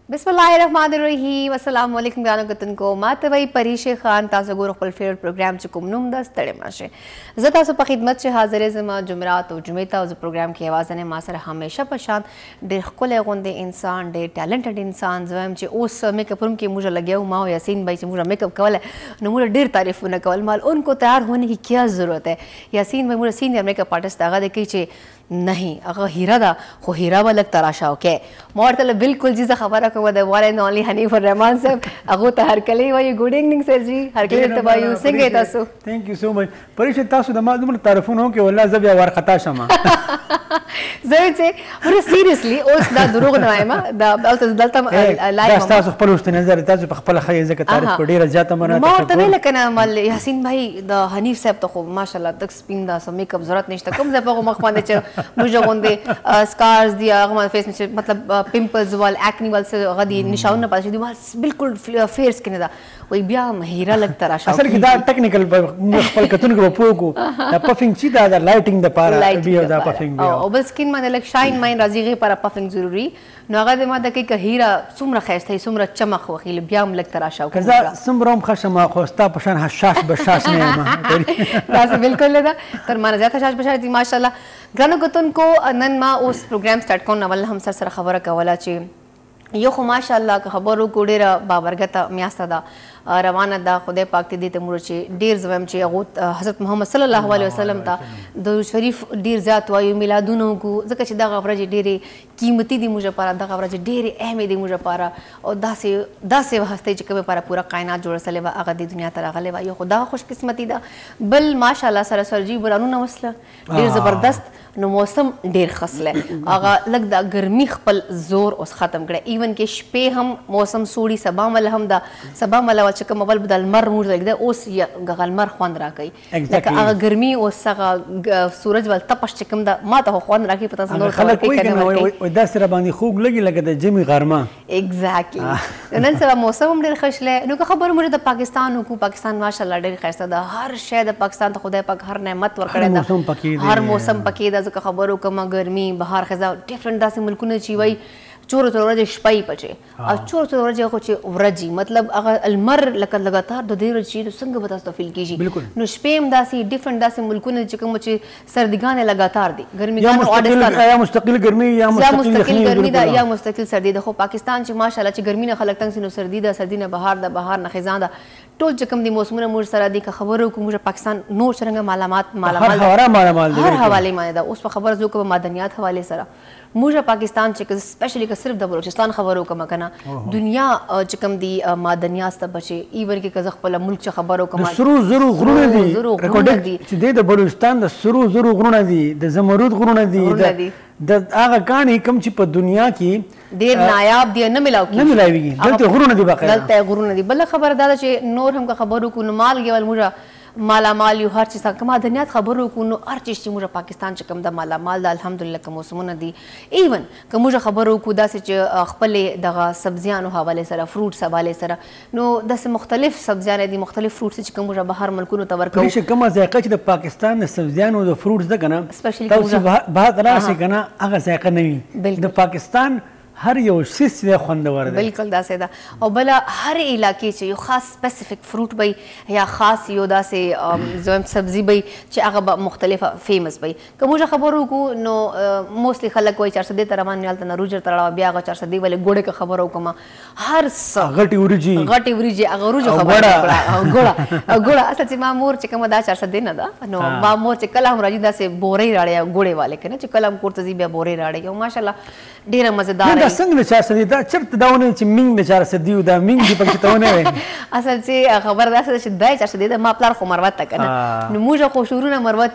बिस्मिल्लाहिर्रहमानिर्रहीम अस्सलाम वालेकुम गानो कतन को मातवई परीश खान तासो गोर खपल फेवरेट प्रोग्राम चकुम नुम द स्टड़े माशे ज तासो प खिदमत च हाजिर जमा जुमरात और जुमेता उस प्रोग्राम की आवाज़ ने मासर हमेशा पशान डेर खले गोंदे इंसान डेर टैलेंटेड इंसान जवम च उस मेकअप रूम के मुझे लगे हुआ माओ यासीन भाई से मुझे मेकअप कवल है न मुझे डेर तारीफ न कवल माल उनको तैयार होने की क्या ज़रूरत है। यासीन भाई मुझे सीनियर मेकअप आर्टिस्ट आगा देखी चे नहीं अगर हीरा दा हो हीरा वाला तराशा ओके मोर तले बिल्कुल जीजा खबर को द one and only Hanifur Rahman साहब अगो त हर कले वाई गुड इवनिंग सर जी हर कले तबायु सिंगे तासु थैंक यू सो मच परिशद तासु द मालूम तारफुन हो के वल्ला जब या वार खता शमा जरूर से मुझे सीरियसली उस दा दुरुग नवायमा दा अलत दलता लाइव तासु पलुस्त नजर तासु खपल खय जक तारीफ को डेरा जाता मना मोर तने लकना मल यासीन भाई द हनीफ साहब तो माशाल्लाह तक स्पिन दा सो मेकअप जरूरत नहीं कम जब को मखवाने च मुझे गोंदे स्कार्स दिया हमारे फेस में मतलब पिंपल्स वाल एक्नी वाल से गदी निशान न पास दी बिल्कुल फेयर स्किन दा वही बिया हीरा लगता रहा असल की दा टेक्निकल खपल कतुन को पोको पफिंग ची दा लाइटिंग द पारा बिया दा पफिंग बिया ओ बस स्किन में लाइक शाइन माइन राजीगे पर पफिंग जरूरी नगा दे मादा के हीरा सुमरा खैस थे सुमरा चमक वखिल बिया लगता रहा कजा सुमरोम खशमा खोस्ता पशान हशाश बशाश ने मा बिल्कुल लेदा तर माना जाता हशाश बशाश दी माशाल्लाह गानो गतन को नन मा उस प्रोग्राम स्टार्ट को नवल हम सर खबर कवला ची यो खो माशाल्लाह खबरों को डेरा बाबरगता म्यास्ता दा रवाना दा खुदे पाक ती देते मुरचे डेर जवम चे अगुत हज़रत मोहम्मद सल्लल्लाहु अलैहि वसल्लम ता दो शरीफ डेर जात वायु मिलादुनो को जका चे दा गफरज डेरे कीमती दी मुझे पारा दा गफरज डेरे अहम दी मुझे पारा और दासे हस्ते चे कबे पारा पूरा कायनात जोड़ सले वा अगदी दुनिया तरा गले वा यो खुदा खुशकिस्मती दा बल माशाल्लाह सरसर जी बुरानु न मसला डेर जबरदस्त नो मौसम डेर खसले आगा लगदा गर्मी खपल जोर उस खत्म करे इवन के शपे हम मौसम सोड़ी सबा मल हम दा सबा मल वाल चकम अवल बदल मर मूड लगदा उस गगल मर ख्वान रा कई लेकिन आगा गर्मी उस सगा सूरज वाल तपश चकम दा मा तो ख्वान रा की पता संदोर खबर के करने ओ दस रा बांदी खूब लगी लगदा जिमी गरमा एग्जैक्टली नन सब मौसम डेर खशले नो का खबर मुझे द पाकिस्तान को पाकिस्तान माशाल्लाह डेर खैसा दा हर शय द पाकिस्तान तो खुदा पाक हर नेमत वर करे दा हर मौसम पकी दा जो खबरों कमा गर्मी बाहर खजा डिफरेंट दासे मुल्कुने चीवई चोर चोर शपाई पचे और चोर चोर कुछ व्रजी मतलब अगर अलमर लकत लगातार दो देर चीज संग बता तो फील कीजिए बिल्कुल नो स्पेम दासी डिफरेंट दासी मुल्कुने चिकम मुझे सर्दिगाने लगातार दी गर्मी या मुस्तकिल गर्मी या मुस्तकिल गर्मी दा या मुस्तकिल सर्दी देखो पाकिस्तान च माशाल्लाह च गर्मी ने खलक तंग सिनो सर्दी ने बाहर न खिजादा टोल चकम दी मौसम मुझे सरदी का खबरों को मुझे पाकिस्तान नो चरंगा मालामाल हर हवाले माने दा उस पर खबर जो को मादनियात हवाले सरा मुझे पाकिस्तान च स्पेशली का सिर्फ द बलूचिस्तान खबरों का मकना दुनिया चकम दी मादनियात तब बचे इवन के कज़ खपल मुल्क च खबरों का सुरू गुरुने दी रिकॉर्ड च दे बलूचिस्तान द सुरू गुरुने दी द जमरूद गुरुने दी द आगा कहानी कम ची पर दुनिया की देर नायाब दिया न मिलाएगी गलत गुरुने दी बाकी गलत है गुरुने दी बल्ला खबर दादा चे नोर हम का खबरों को माल गेवल मुझा माला माल यू हर चीज़ का मादनियात खबरों को नो हर चीज़ मुझे पाकिस्तान च कम दा माला माल दा अल्हम्दुलिल्लाह का मौसम न दी इवन का मुझे खबरों को दा से खपले दगा सब्जियां नो हवाले सरा फ्रूट्स हवाले सरा नो दा से मुख्तलिफ सब्जियां दी मुख्तलिफ फ्रूट्स च मुझे बाहर मुल्क नो तवर को रिश कम जायका च पाकिस्तान सब्जियां नो फ्रूट्स दा कना स्पेशली बात रा से कना अगर जायका नहीं द पाकिस्तान हर यो सिस दे खंदवर दे बिल्कुल दासे दा और भला हर इलाके च यो खास स्पेसिफिक फ्रूट बई या खास यो दा से जो सब्जी बई च अगब मुख्तलिफ फेमस बई क मुझे खबरों को नो मोस्टली खलक कोई 400 तरमान नियालता न रुजर तड़ा ब्याह का 400 वाले गोड़े का खबरों कमा हर गटी उरिजी अगरुजो खबर गोड़ा सच मामूर च कम दा 400 न दा नो मामूर च कलम राजिदा से बोरे राड़े गोड़े वाले के न च कलम कुर्तजी बे बोरे राड़े यो माशाल्लाह ढेर मजेदार संग ने 400 दा चरत दावने च मिंग ने 400 दा मिंग दी पक्तवने असल से खबरदार से दाय 400 दा मापलार खो मरवत तक ना नमुजा को शुरू ना मरवत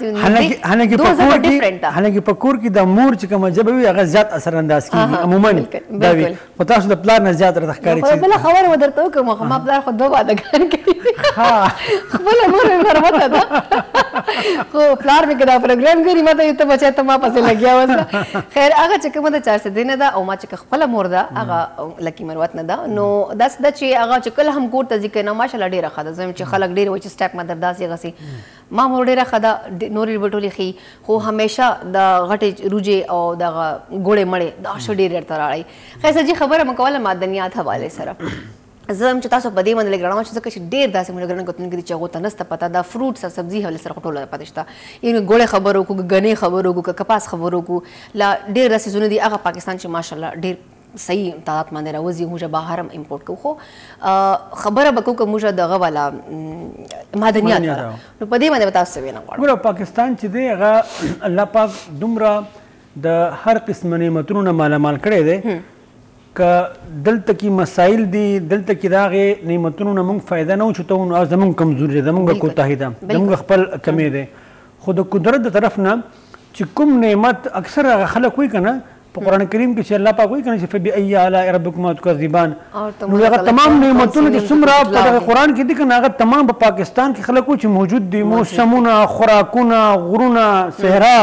हालांकि पकूर की द मूर च कम जब भी अगर ज्यादा असर अंदाज की अमूमन दावी पता द प्लान न ज्यादा रखकारी चीज बला खबर मदर तो के मापलार खो दो बाद कर के हां बला मूर मरवत था को प्लान में कदा प्रोग्राम करी मत ये तो बचा तो मा पासे लग गया वसा खैर आगे चक मत 400 दिन दा او ما چې خپل موردا هغه لکی مروت نه دا نو داس د چې هغه چې کله هم کوړه ځکه نه ماشاءالله ډیره خاله زم چې خلک ډیر و چې سټاک مدر داسې غسي ما مور ډېره ښه ده نورې به ټولې ښي خو همیشه د غټې روجې او دغه ګوړې مړې دا ښه ډېر ورته راړئ خیر سجي خبره مو کوله معدنیات حوالې سره زه هم چې تاسو په دې باندې لږ رڼا چې ځکه چې ډېر داسې موږ ګرنه کتونکي دي چې هغو ته نسته پته دا فروټس او سبزي حوالې سره خو ټوله پته شته یعنې ګوړې خبرو وکړو که ګنې خبرو وکړو که کپاس خبرو وکړو لا ډېر داسې څیزونه دي هغه پاکستان چې ماشاءالله ډېر صحیح تعداد باندې راوځي موږ بهر هم امپورټ کوو خو خبره به کوو که موږ دغه والا معدنیات نو په دې باندې به تاسو څه وینا غواړو ګوره پاکستان چې دی هغه الله پاک دومره د هر قسم نعمتونو نه مالامال کړی دی که دلته کې مسایل دي دلته کې د هغې نعمتونو نه موږ فایده نه وچتو نو زموږ کمزوري ده زموږ کوتاهي ده زموږ خپل کمی دی خو د قدرت د طرف نه چې کوم نعمت اکثر هغه خلک وایي که نه په قرآن کریم کې چې الله پاک وایي که نه چې فبأي آلاء ربکما تکذبان نو هغه تمام نعمتونه چې څومره په دغه قرآن کې دي که نه هغه تمام په پاکستان کې خلک وایي چې موجود دي موسمونه خوراکونه غرونه صحرا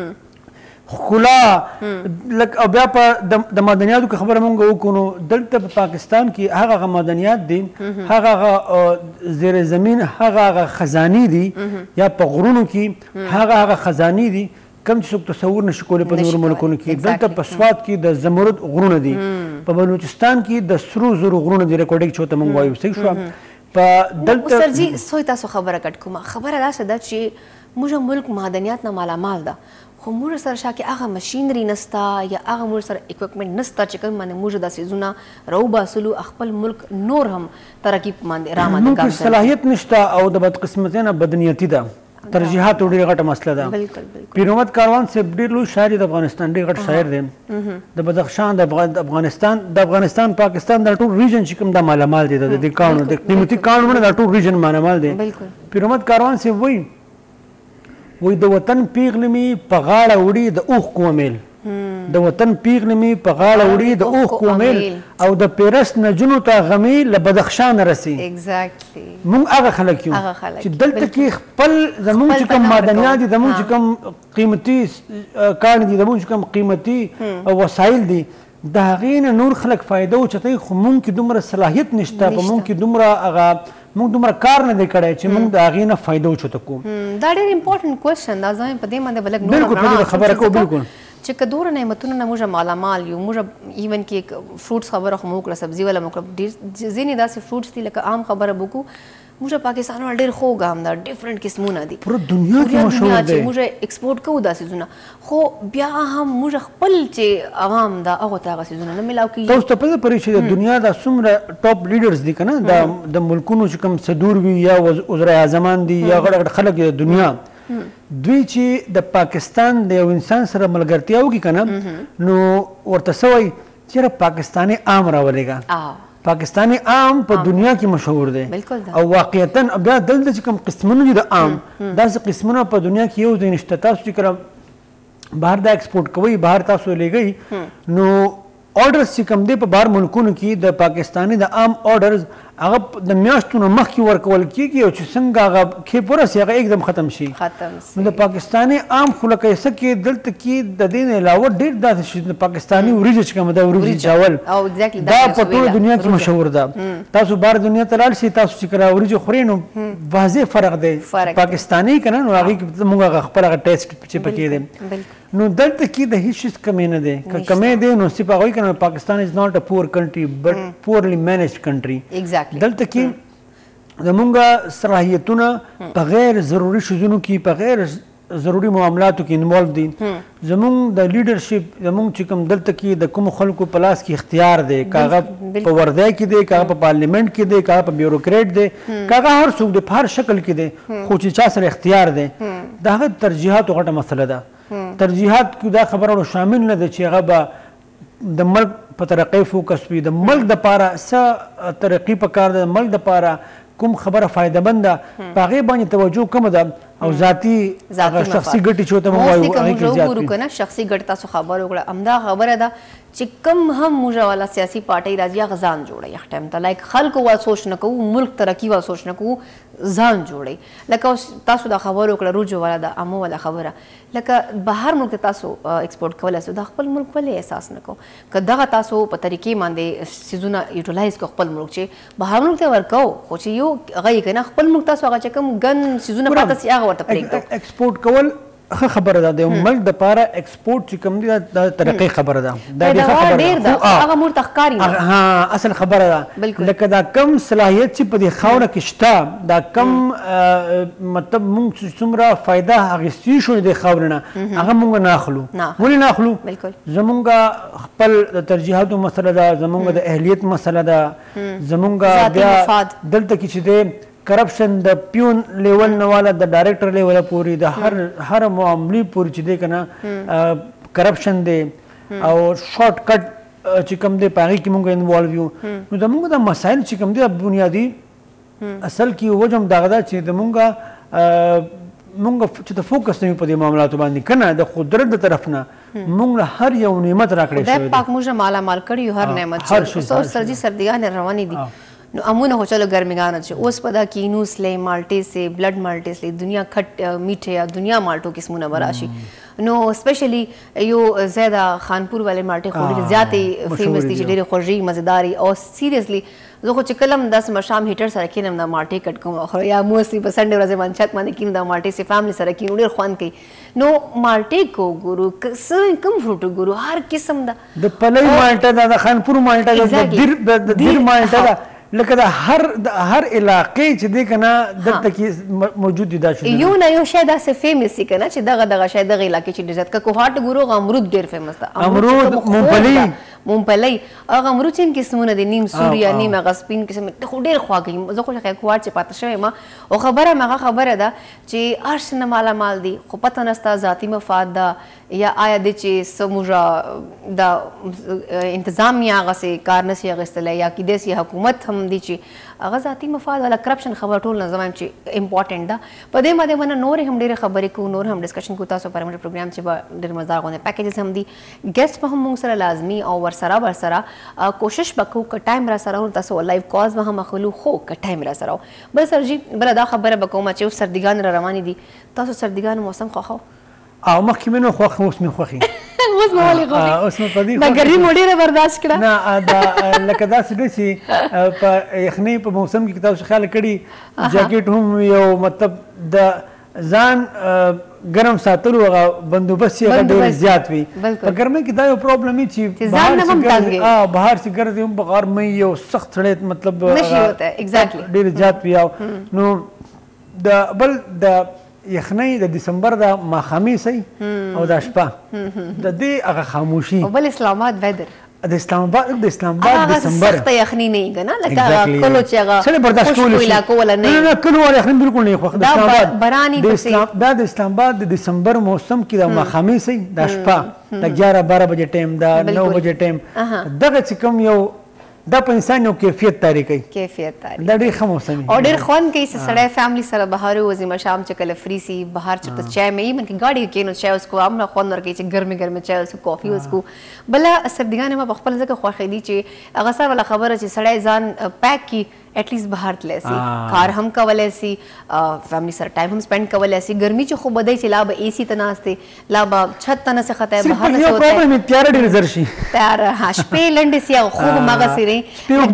ښکلا او بیا په د معدنیاتو که خبره مونږ وکړو نو دلته په پاکستان کې هغه معدنیات دي هغه زیر زمین هغه خزانې دي یا په غرونو کې هغه خزانې دي کم چې څوک تصور نشي کولی په نورو ملکونو کې دلته په سوات کې د زمرد غرونه دي په بلوچستان کې د سرو زرو غرونه دي ریکارډینګ چې ورته مونږ وایو صحیح شوه په دلته سرجي سوی تاسو خبره کټ کومه خبره داسې ده چې موږ ملک معدنیات نه مالامال ده خو موږ سره شاکې هغه مشینري نسته یا هغه موږ سره اکوپمنټ نسته چې کوم باندې موږ دا څیزونه راوباسلو خپل ملک نور هم ترقي باندې رامنځته موږ صلاحیت نشته او د بدقسمتۍ نه بدنیتي ده ترجیحات ډېره غټه مسله ده بالکل پیر محمد کاروان صاحب ډېر لوی شاعر د افغانستان ډېر غټ شاعر دی د بدخشان د افغانستان پاکستان دا ټول ریجن چې کوم دا مالامال دي د دې کانونو د قیمتي کانونو دا ټول ریجن مالامال دي پیر محمد کاروان صاحب وایي د وطن پیغلې مې په غاړه وړي د اوښکو میل د وطن پیغلې مې په غاړه وړي د اوښکو میل او د پیرس نجونو ته غمې له بدخشان رسي موږ هغه خلک یو چې دلته کې خپل زموږ چې کوم معدنیات دي زموږ چې کوم قیمتي کاڼي دي زموږ چې کوم قیمتي وسایل دي د هغې نه نور خلک فایده وچتوي خو موږ کې دومره صلاحیت نشته په موږ کې دومره کار نه دی کړی چې موږ د هغې نه فایده وچته کوو دا ډېر امپورټنټ کوېشن دا زه په دې باندې به لږ بالکل په دې خبره کوو بالکل چې که دومره نعمتونو نه موږ مالامال یو موږ ایون کې فروټس خبره خو مو وکړه سبزي والا مو وکړه ډېر ځینې داسې فروټس دي لکه عام خبره به وکړو موږ پاکستان والا ډېر خوږ هم ده ډفرنټ قسمونه دي پوره دنیا کې مشهور دی موږ ایکسپورټ کوو دا څیزونه خو بیا هم موږ خپل چې عوام ده هغو ته هغه څیزونه نه میلاو کېږي تاسو ته پته پرې چې د دنیا دا څومره ټاپ لیډرز دي که نه د ملکونو چې کوم صدور وي یا وزرای اعظمان دي یا غټ غټ خلک د دنیا دوی چې د پاکستان د یو انسان سره ملګرتیا وکړي که نه نو ورته څه وایي چېرې پاکستاني عام راولېږه پاکستانی عام په دنیا کې مشهور دی او واقعیتا بیا دلته چې کوم قسمونه دي د عام داسې قسمونه په دنیا کې یو ځای نشته تاسو چې کله بهر دا ایکسپورټ کوئ بهر تاسو لېږئ نو آرډرز چې کوم دی په بهر ملکونو کې د پاکستاني د عام آرډرز هغه د میاشتو نه مخکې ورکول کېږي او چې څنګه هغه کیپ ورسي هغه एकदम ختم شي نو د پاکستاني عام خو لکه څه کې دلته کې د دې نه علاوه ډېر داسې شي د پاکستاني وریجې چې کومه ده وریجې چاول دا په ټوله دنیا کې مشهور ده تاسو بهر دنیا ته لاړ شئ تاسو چې کله وریجې خورئ نو واضح فرق دی پاکستاني که نه نو هغې کې موږ هغه خپل هغه ټیسټ چې پکې دی نو دلته کې د هیڅ شي کمی نه دی که کمی دی نو صرف هغوی که نه پاکستان از ناٹ ا پور کنټري بټ پورلی مینجډ کنټري دلته کې زمونږ صلاحیتونه په غیر ضروري شیزونو کې په غیر ضروري معاملاتو کې انوالو دي زمونږ د لیډرشپ زمونږ چې کوم دلته کې د کومو خلکو په لاس کې اختیار دی که هغه په وردی کې دی که هغه په پارلیمنټ کې دی که هغه په بیوروکریټ دی که هغه هر څوک دی په هر شکل کې دی خو چې چا سره اختیار دی د هغه ترجیحاتو غټه مسله ده ترجیحات کې دا خبره شامل نه ده چې هغه به د ملک په ترقۍ فوکس وي د ملک دپاره څه ترقي پکار ده د ملک دپاره کوم خبره فایده مند ده په هغې باندې توجه کمه ده او ذاتي شخصي ګټې چې ورته موږ وایو هغې کې زیات وي که نه شخصي ګټې تاسو خبره وکړه همدا خبره ده چې کم هم موږ والا سیاسي پارټۍ راځي هغه ځان جوړوي هغه ټایم ته لایک خلکو وا سوچ نه کوو ملک ترقي وا سوچ نه کوو ځان جوړوي لکه اوس تاسو دا خبر وکړه روجو والا د امو والا خبره لکه بهر ملک ته تاسو ایکسپورټ کولی سو د خپل ملک ولې احساس نه کوو که دغه تاسو په طریقې باندې څیزونه یوټیلایز کړو خپل ملک چې بهر ملک ته ورکوو خو چې یو هغه یې که نه خپل ملک تاسو هغه چې کوم ګن څیزونه پاته سي هغه ورته پرېږدو ایکسپورټ کول ښه خبره ده د ملک دپاره ایکسپورټ چې کوم دی د ترقۍ خبره ده دا ډېره ښه خبره ده هغه موږ ته ښکاري ها اصل خبره ده لکه دا کم صلاحیت چې په دې خاوره کې شته دا کم مطلب موږ چې څومره فایده اخیستي شو د خاورې نه هغه موږ نه اخلو ولې نه اخلو زمونږ خپل د ترجیحاتو مسله ده زمونږ د اهلیت مسله ده زمونږ بیا دلته کې چې دی کرپشن د پیون لیول نه والا د ډایرکټر لیول پورې د هر معاملې پورې چې دی که نه کرپشن دی او شارټ کټ چې کوم دی په هغې کې مونږ انوالو یو نو زمونږ د مسایل چې کوم دی بنیادي اصل کې وجه هم دغه ده چې زمونږ چې د فوکس نه وي په دې معاملاتو باندې که نه د قدرت د طرف نه مونږ له هر یو نعمت راکړی شوی دی پاک موږ مالامال کړي یو هر نعمت چې سرجي سردیانې روانې دي نو امونه خو چلو ګرمیګانو چې اوس په دا کینوس لی مالټې سي بلډ مالټې سي دنیا کټ میټه یا دنیا مالټو قسمونه براشي نو سپیشلی یو زیاده خانپور والے مالټې خو ډېرې زیاتې فیمس دي چې ډېرې خوږې مزیداري او سیریسلی زه خو چې کله هم داسې ماښام هیټر سره کینم دا مالټې کټ کوم خو یا موسلی په سنډې ورځې باندې چھت باندې کینم دا مالټې سي فیملی سره کینو ډېر خوند کوي نو مالټې کو ګورو څه کوم فروټ ګورو هر قسم ده د پلۍ مالټه ده د خانپور مالټه ده د دیر مالټه ده لکه د هر علاقې چې دی که نه دلته کې موجود دي دا شو یو نه یو شی داسې فیمس وي که نه چې دغه شی دغه علاقې چې ډېر زیات که کوهاټ ګورو هغه امرود ډېر فیمس ده امرود ممپلی هغه امرود چې قسمونه دي نیم سور یا نیم هغه سپین قسم خو ډېر خواږه زه خو کوهاټ چې پاته شوی یم او خبره هم هغه خبره ده چې هر څه نه مالامال دي خو پته نه ستا ذاتي مفاد ده یا آیا دی چې څه موږ د انتظامیه هغسې کار نسي اخیستلی یا کیدای سي حکومت هم دی چې هغه ذاتي مفاد والا کرپشن خبره ټول نه زه وایم چې امپورټنټ ده په دې باندې باندې نورې هم ډېرې خبرې کوو نور هم ډسکشن کوو تاسو پر موږ پروګرام چې به ډېر مزدار غوندې پیکیجز هم دي ګیسټ به هم موږ سره لازمي او ورسره کوشش به کوو که ټایم را سره تاسو لایف کالز به هم اخلو خو که ټایم را سره بل سرجي بله دا خبره به کوم چې اوس سردیګان را روانې دي تاسو سردیګانو موسم خوښو او مخکې مې نه خوښ اوس مې خوښي اوس مې ولې خوښي اوس مې په دې دا ګرمي مو ډېره برداشت کړه نه دا لکه داسې دی چې په یخنۍ په موسم کې تاسو خیال کړي جاکټ هم یو مطلب د ځان ګرم ساتلو هغه بندوبست یې هغه ډېر زیات وي په ګرمۍ کې دا یو پروبلم وي چې بهر چې ګرځي هم په غرمۍ یو سخت سړی مطلب ډېر زیات وي نو د بل د یخنۍ د دسمبر د ماښامي سي او د شپه د دې هغه خاموشي او بل اسلام آباد ویدر د اسلام آباد دسمبر سخته یخني نه وي که نه لکه کلو چې هغه سړی برداشت کولی شي علاقو والا نه نه کلو والا یخني بالکل نه خوښ د اسلام آباد باراني دا د اسلام آباد د دسمبر موسم کې د ماښامي سي د شپه د 11-12 بجې ټایم د 9 بجې ټایم دغه چې کوم یو دا په انسان یو کیفیت تاری کوي دا ډېر ښه موسم او ډېر خوند کوي چې سړی فیملی سره بهر وځي ماښام چې کله فری سي بهر چېرته چای مې ایون کې ګاډي کې کښېنو چای وڅښو هم خوند ورکوي چې ګرمې ګرمې چای وڅښو کافي وڅښو بله سردیګانې ما په خپل ځکه خوښې دي چې هغه سره والا خبره چې سړی ځان پیک کړي ایټلیسټ بهر تللی سي کار هم کولی سي فیملی سره ټایم هم سپینډ کولی سي ګرمي چې خو بدی چې لا به اے سی ته ناستې لا به چھت ته نسې ختی بهر نسې وتی تیاره ډېر زر شي تیاره شپې لنډې سي هغه خوب هم هغسې دی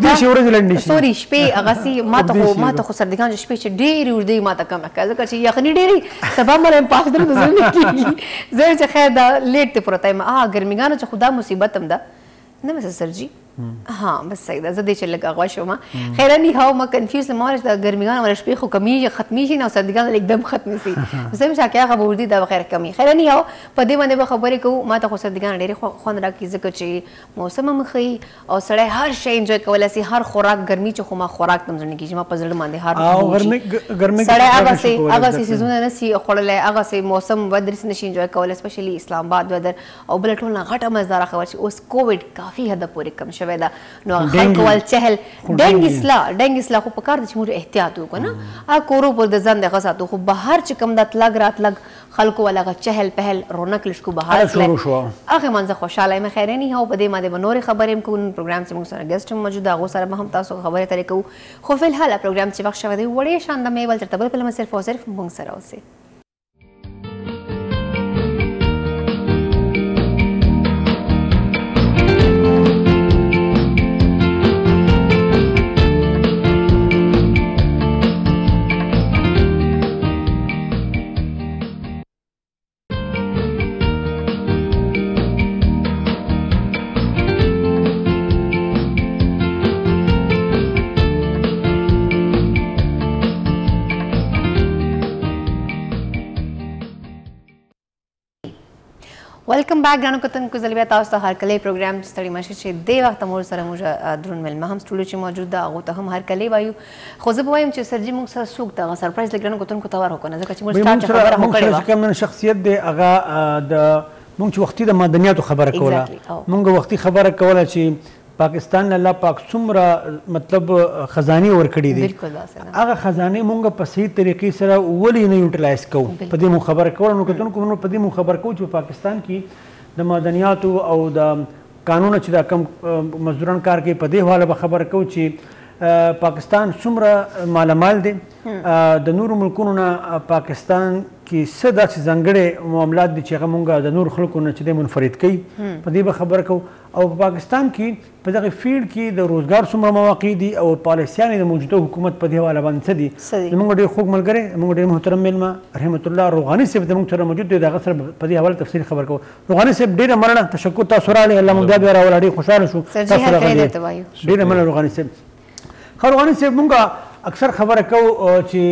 سوري شپې هغسې ما ته خو سردیګان شپې چې ډېرې اوږدې ما ته کمه ښکاره ځکه چې یخني ډېرې سبا مله یم پاس درته زړه نه کېږي زه چې خیر دا لیټ دی پروته یم ګرمیګانو چې خو دا مصیبت هم ده نه مثلا سرجي ها بس صحیح ده زه دې چې لږ اغوا شوم خیر نی هاو ما کنفیوز ما ورته د ګرمیګانو ولا شپې خو کمیږي ختمیږي نو سردیګانو एकदम ختمي سي زه مشه کې هغه وردي دا بخیر کمی خیر نی هاو په دې باندې به خبرې کوو ما ته خو سردیګانو ډېرې خوند راکړي ځکه چې موسم هم ښه او سړی هر شی انجوای کولی سي هر خوراک ګرمي چې خو ما خوراک ته هم زړه نه کېږي ما په زړه باندې هر سړی هغسې څیزونه نه سي خوړلی هغسې موسم ودر نشي انجوای کولی سپیشلي اسلام آباد ودر او بله ټول نه غټه مزداره خبره چې اوس کووډ کافي حده پورې کم شوی شوی ده نو خلکو ول چهل ډنګ اصلاح خو پکار دی چې موږ احتیاط وکړو نه کورو پر د ځان دغه ساتو خو بهر چې کوم د تلګ راتلګ خلکو ول هغه چهل پهل رونق لشکو بهر هغه منځ خوشاله مې خیر نه هو په دې باندې بنوري خبرې کوم پروګرام چې موږ سره ګیسټ موجود هغه سره هم تاسو خبرې ترې کوو خو فل حال پروګرام چې وخت شوی دی وړې شان د میول تر بل صرف او صرف موږ سره اوسئ ویلکم بیک ګرانو کتونکو زه بیا تاسو ته هرکلی پروګرام ستړي مشه چې دې وخته موږ سره موږ درون مېلمه هم سټوډیو چې موجود ده هغو ته هم هرکلی وایو خو زه به وایم چې سرجي موږ سره څوک دغه سرپرایز لږ ګرانو کتونکو ته ورکړو ځکه چې موږ ستا چې خبره مو کړې وه موږ سره کوم شخصیت دی هغه د موږ چې وختي د مدنیاتو خبره کوله موږ وختي خبره کوله چې پاکستان الله پاک څومره مطلب خزانه ورکړي دي هغه خزانه مونږ په صحیح طریقې سره ولې نه یوټیلایز کوو په دې مو خبره کول نو کتونکو نو په دې مو خبر کوو چې پاکستان کې د مدنیاتو او د قانون چې دا کم مزدوران کار کوي په دې حواله به خبره کوو چې پاکستان څومره مالامال دی د نورو ملکونو نه پاکستان کې څه داسې ځانګړي معاملات دي چې هغه مونږ د نورو خلکو نه چې دی منفرد کوي په دې به خبره کوو او په پاکستان کې په دغه فیلډ کې د روزګار څومره مواقع دي او پالیسیانې د موجوده حکومت په دې حواله باندې څه دي زموږ ډېر خوږ ملګری زموږ ډېر محترم میلمه رحمت الله روغاني صاحب زموږ سره موجود دی د هغه سره په دې حواله تفصیلي خبر کوو روغاني صاحب ډېره مننه تشکر تاسو راغلئ الله مو بیا راوله ډېر خوشحاله شو تاسو راغلئ ډېره مننه روغاني صاحب روغاني صاحب مونږ اکثر خبره کوو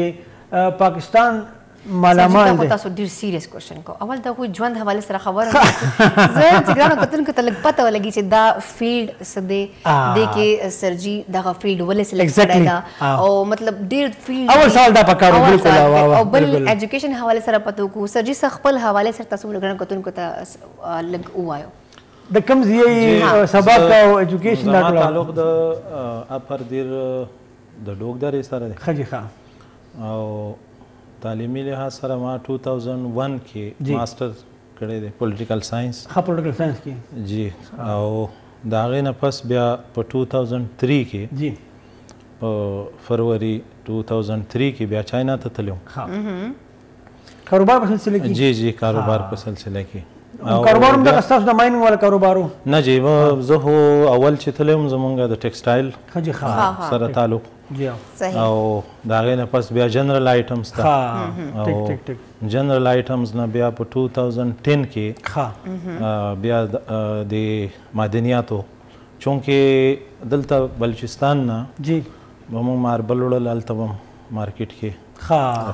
چې پاکستان مالامال دی تاسو ډیر سیریس کوېشن کو اول د کوئی ژوند حواله سره خبره زه چې ګرانو کتونکو ته لږ پته ولګي چې دا فیلډ څه دی دې کې سرجي دغه فیلډ ولې سلیکټ کړی دا او مطلب ډیر فیلډ اول سوال دا پکارو بالکل او بل ایجوکیشن حواله سره پته وکړو سرجي څه خپل حواله سره تاسو ګرانو کتونکو ته لږ ووایو د کوم ځای سبق او ایجوکیشن دا تعلق د اپر دیر د ډوګداري سره دی خجي ښه او تعلیمي لحاظ سره ما 2001 کې ماستر کړی دی پولیټیکل ساينس ها پولیټیکل ساينس کې جی او دا غې نه پس بیا په 2003 کې جی په فروری 2003 کې بیا چاینا ته تلم ها کاروبار په سلسله کې جی جی کاروبار په سلسله کې کاروبار هم د اساس د مایننګ ولا کاروبارو نه جی زه هو اول چې تلم زمونږ د ټیکسټایل خجي ښه سره تعلق جی او دا غې نه پس بیا جنرال آیټمز ته او جنرال آیټمز نه بیا په 2010 کې بیا د معدنیاتو چونکې دلته بلوچستان نه جی موږ ماربل وړل هلته مارکیټ کې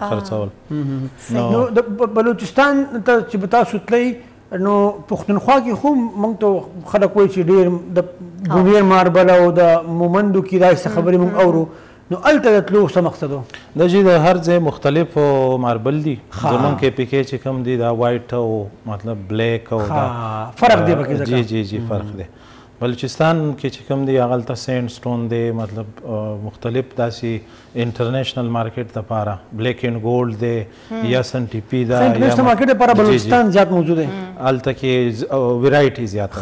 خرڅول نو د بلوچستان ته چې تاسو تلئ نو پښتونخوا کې خو موږ ته خلک وایي چې ډېر د بونیر ماربل او د مومندو کې داسې خبرې موږ اورو نو هلته د تلو څه مقصد و د جي د هر ځای مختلف ماربل دي زمونږ کې پکې چې کوم دي دا وایټ او مطلب بلیک او دا فرق دی پکې جی جی جی فرق دی بلوچستان کې چې کوم دی هغه ته سینډ سټون دی مطلب مختلف داسې انټرنیشنل مارکیټ لپاره بلیک اینڈ ګولډ دی یا سن ټي پی دا یا مارکیټ لپاره بلوچستان زیات موجود دی هلته کې ویرایټي زیاته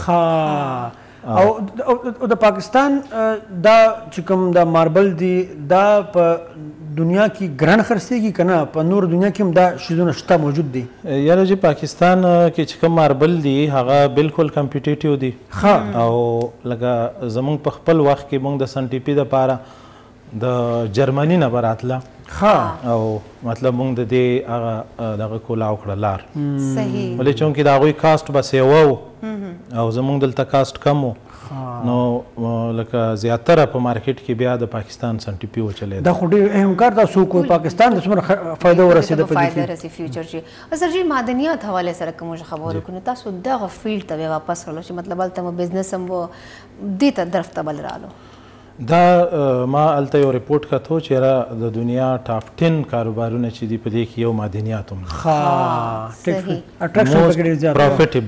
او د پاکستان دا چې کوم د ماربل دی دا په دنیا کې ګران خرڅېږي که نه په نور دنیا کې هم دا شیزونه شته موجود دي یاره چې پاکستان کې چې کوم ماربل دي هغه بالکل کمپیټیټیو دي او لکه زمونږ په خپل وخت کې مونږ د سن ټي پي دپاره د جرمني نه به راتله او مطلب مونږ د دې هغه دغه کولاو کړه لار ولې چونکې د هغوی کاسټ به سیوه و او زمونږ دلته کاسټ کم و نو لکه زیاتره په مارکیټ کې بیا د پاکستان سن ټي پي وچلېده دا خو ډېر اهم کار تاسو وکړو پاکستان ته څومره فایده ورسېده په دې کې فایده رسي فیوچر چې سر جی معدنیات حواله سره کوم خبرو وکړو تاسو دغه فیلډ ته واپس راغلو چې مطلب هلته مو بزنس هم و دې ته درف ته بل رالو دا ما هلته یو ریپورټ کتو چې د دنیا ټاپ 10 کاروبارونه چې دي په دې کې یو معدنیات هم ښه اټریکشن پکې ډېر زیات پروفیټیبل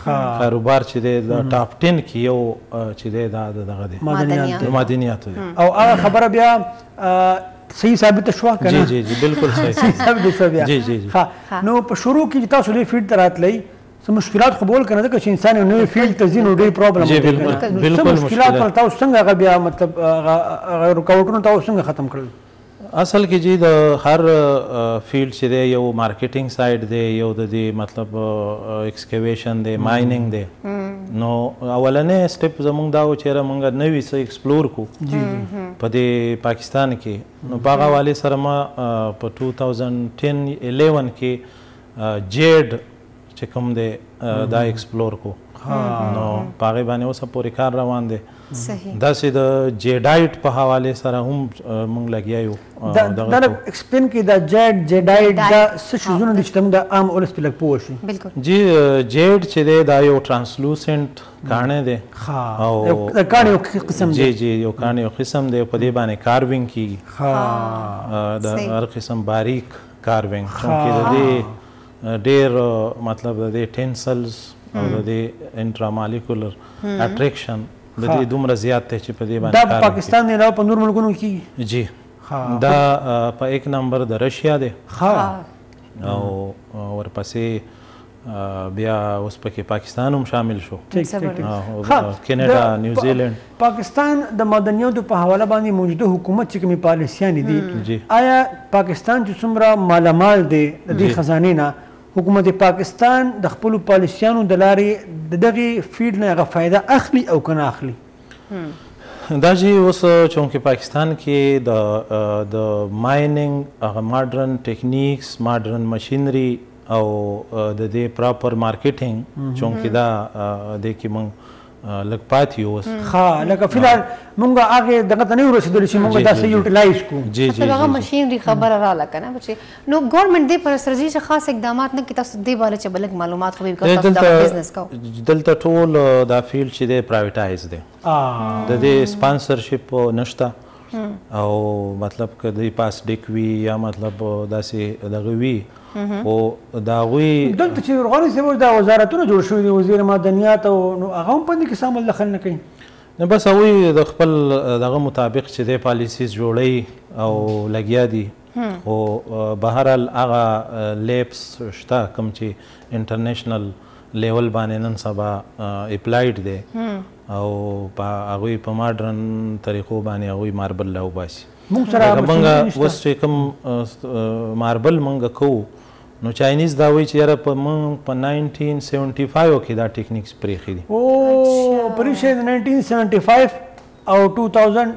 کاروبار چې دی د ټاپ 10 کې یو چې دی دا دغه دی معدنیاتو دی او هغه خبره بیا صحیح ثابت شوه که نه؟ جی بالکل صحیح ثابت شوه بیا. جی نو په شروع کې چې تاسو دې فیلډ ته راتلئ څه مشکلات قبول کنه ځکه چې انسان یو نوی فیلډ ته ځي نو ډېر پرابلم جی بالکل مشکلات تاسو څنګه هغه بیا مطلب هغه رکاوټونه تاسو څنګه ختم کړل؟ اصل کې جی د هر فیلډ چې دی یو مارکیټینګ سایډ دی یو د دې مطلب ایکسکیویشن دی مایننګ دی نو اولنې سټیپ زموږ دا و چې موږ نوي څه ایکسپلور کو په دې پاکستان کې نو په هغه حوالې سره ما په 2010-11 کې جیډ چې کوم دی دا ایکسپلور کو نو په هغې باندې اوسه پورې کار روان دی داسې د جیډایټ په حوالې سره هم موږ لګیا یو دا ایکسپلین کړئ دا جیډایټ دا څه شیزونه دي چې موږ د عام ولس پې لږ پوه شي؟ جی جیډ چې دی دا یو ټرانسلوسنټ کاڼی دی او د کاڼي یو قسم دی. جی یو کاڼی یو قسم دی په دې باندې کاروینګ کېږي د هر قسم باریک کاروینګ چونکې د دې ډېر مطلب د دې ټینسلز او د دې انټرامالیکولر اټریکشن د دې دومره زیات دی چې په دې باندې دا په پاکستان نه علاوه په نور ملکونو کېږي؟ جی دا په 1 نمبر د رشیا دی او ورپسې بیا اوس پکې پاکستان هم شامل شو کینیډا نیوزیلینډ. پاکستان د معدنیاتو په حواله باندې موجوده حکومت چې کومې پالیسیانې دي آیا پاکستان چې څومره مالامال دی د دې خزانې نه حکومت پاکستان د خپلو پالیسیانو د لارې د دغې فیلډ نه هغه فایده اخلي او که نه اخلي؟ دا چې اوس چونکې پاکستان کې د مایننګ هغه ماډرن ټیکنیکس ماډرن مشینري او د دې پراپر مارکیټینګ چونکې دا دې کې موږ لږ پاتې یو اوس لکه فلحال موږ هغې دغه ته نه یو رسېدلي چې موږ دا څه یوټیلایز کړو. مطلب هغه مشینري خبره راغله که نه بچې نو ګورمنټ دې پر سرځي چې خاص اقدامات نه کړي تاسو دې باره چې به لږ معلومات خو به تاسو دغه بزنس کوو. دلته ټول دا فیلډ چې دی پرایویټایز دی د دې سپانسرشپ نشته او مطلب که دوی پاس ډیک وي یا مطلب داسې دغه وي خو د هغوی دلته چې روغاني صاحب دا وزارتونه جوړ شوي دي وزیر معدنیات او نو هغه هم په دې کې څه عمل دخل نه کوي؟ نه بس هغوی د خپل دغه مطابق چې دی پالیسیز جوړوي او لګیا دي خو بهرحال هغه لیبس شته کوم چې انټرنیشنل لیول باندې نن سبا اپلایډ دی او هغوی په ماډرن طریقو باندې هغوی ماربل راوباسي. موږ اوس چې کوم ماربل موږ کوو نو چاینیز دا وایي چې یاره په 1975 کې دا ټیکنیکس پرېښي دي. او پرېښی د 1975 او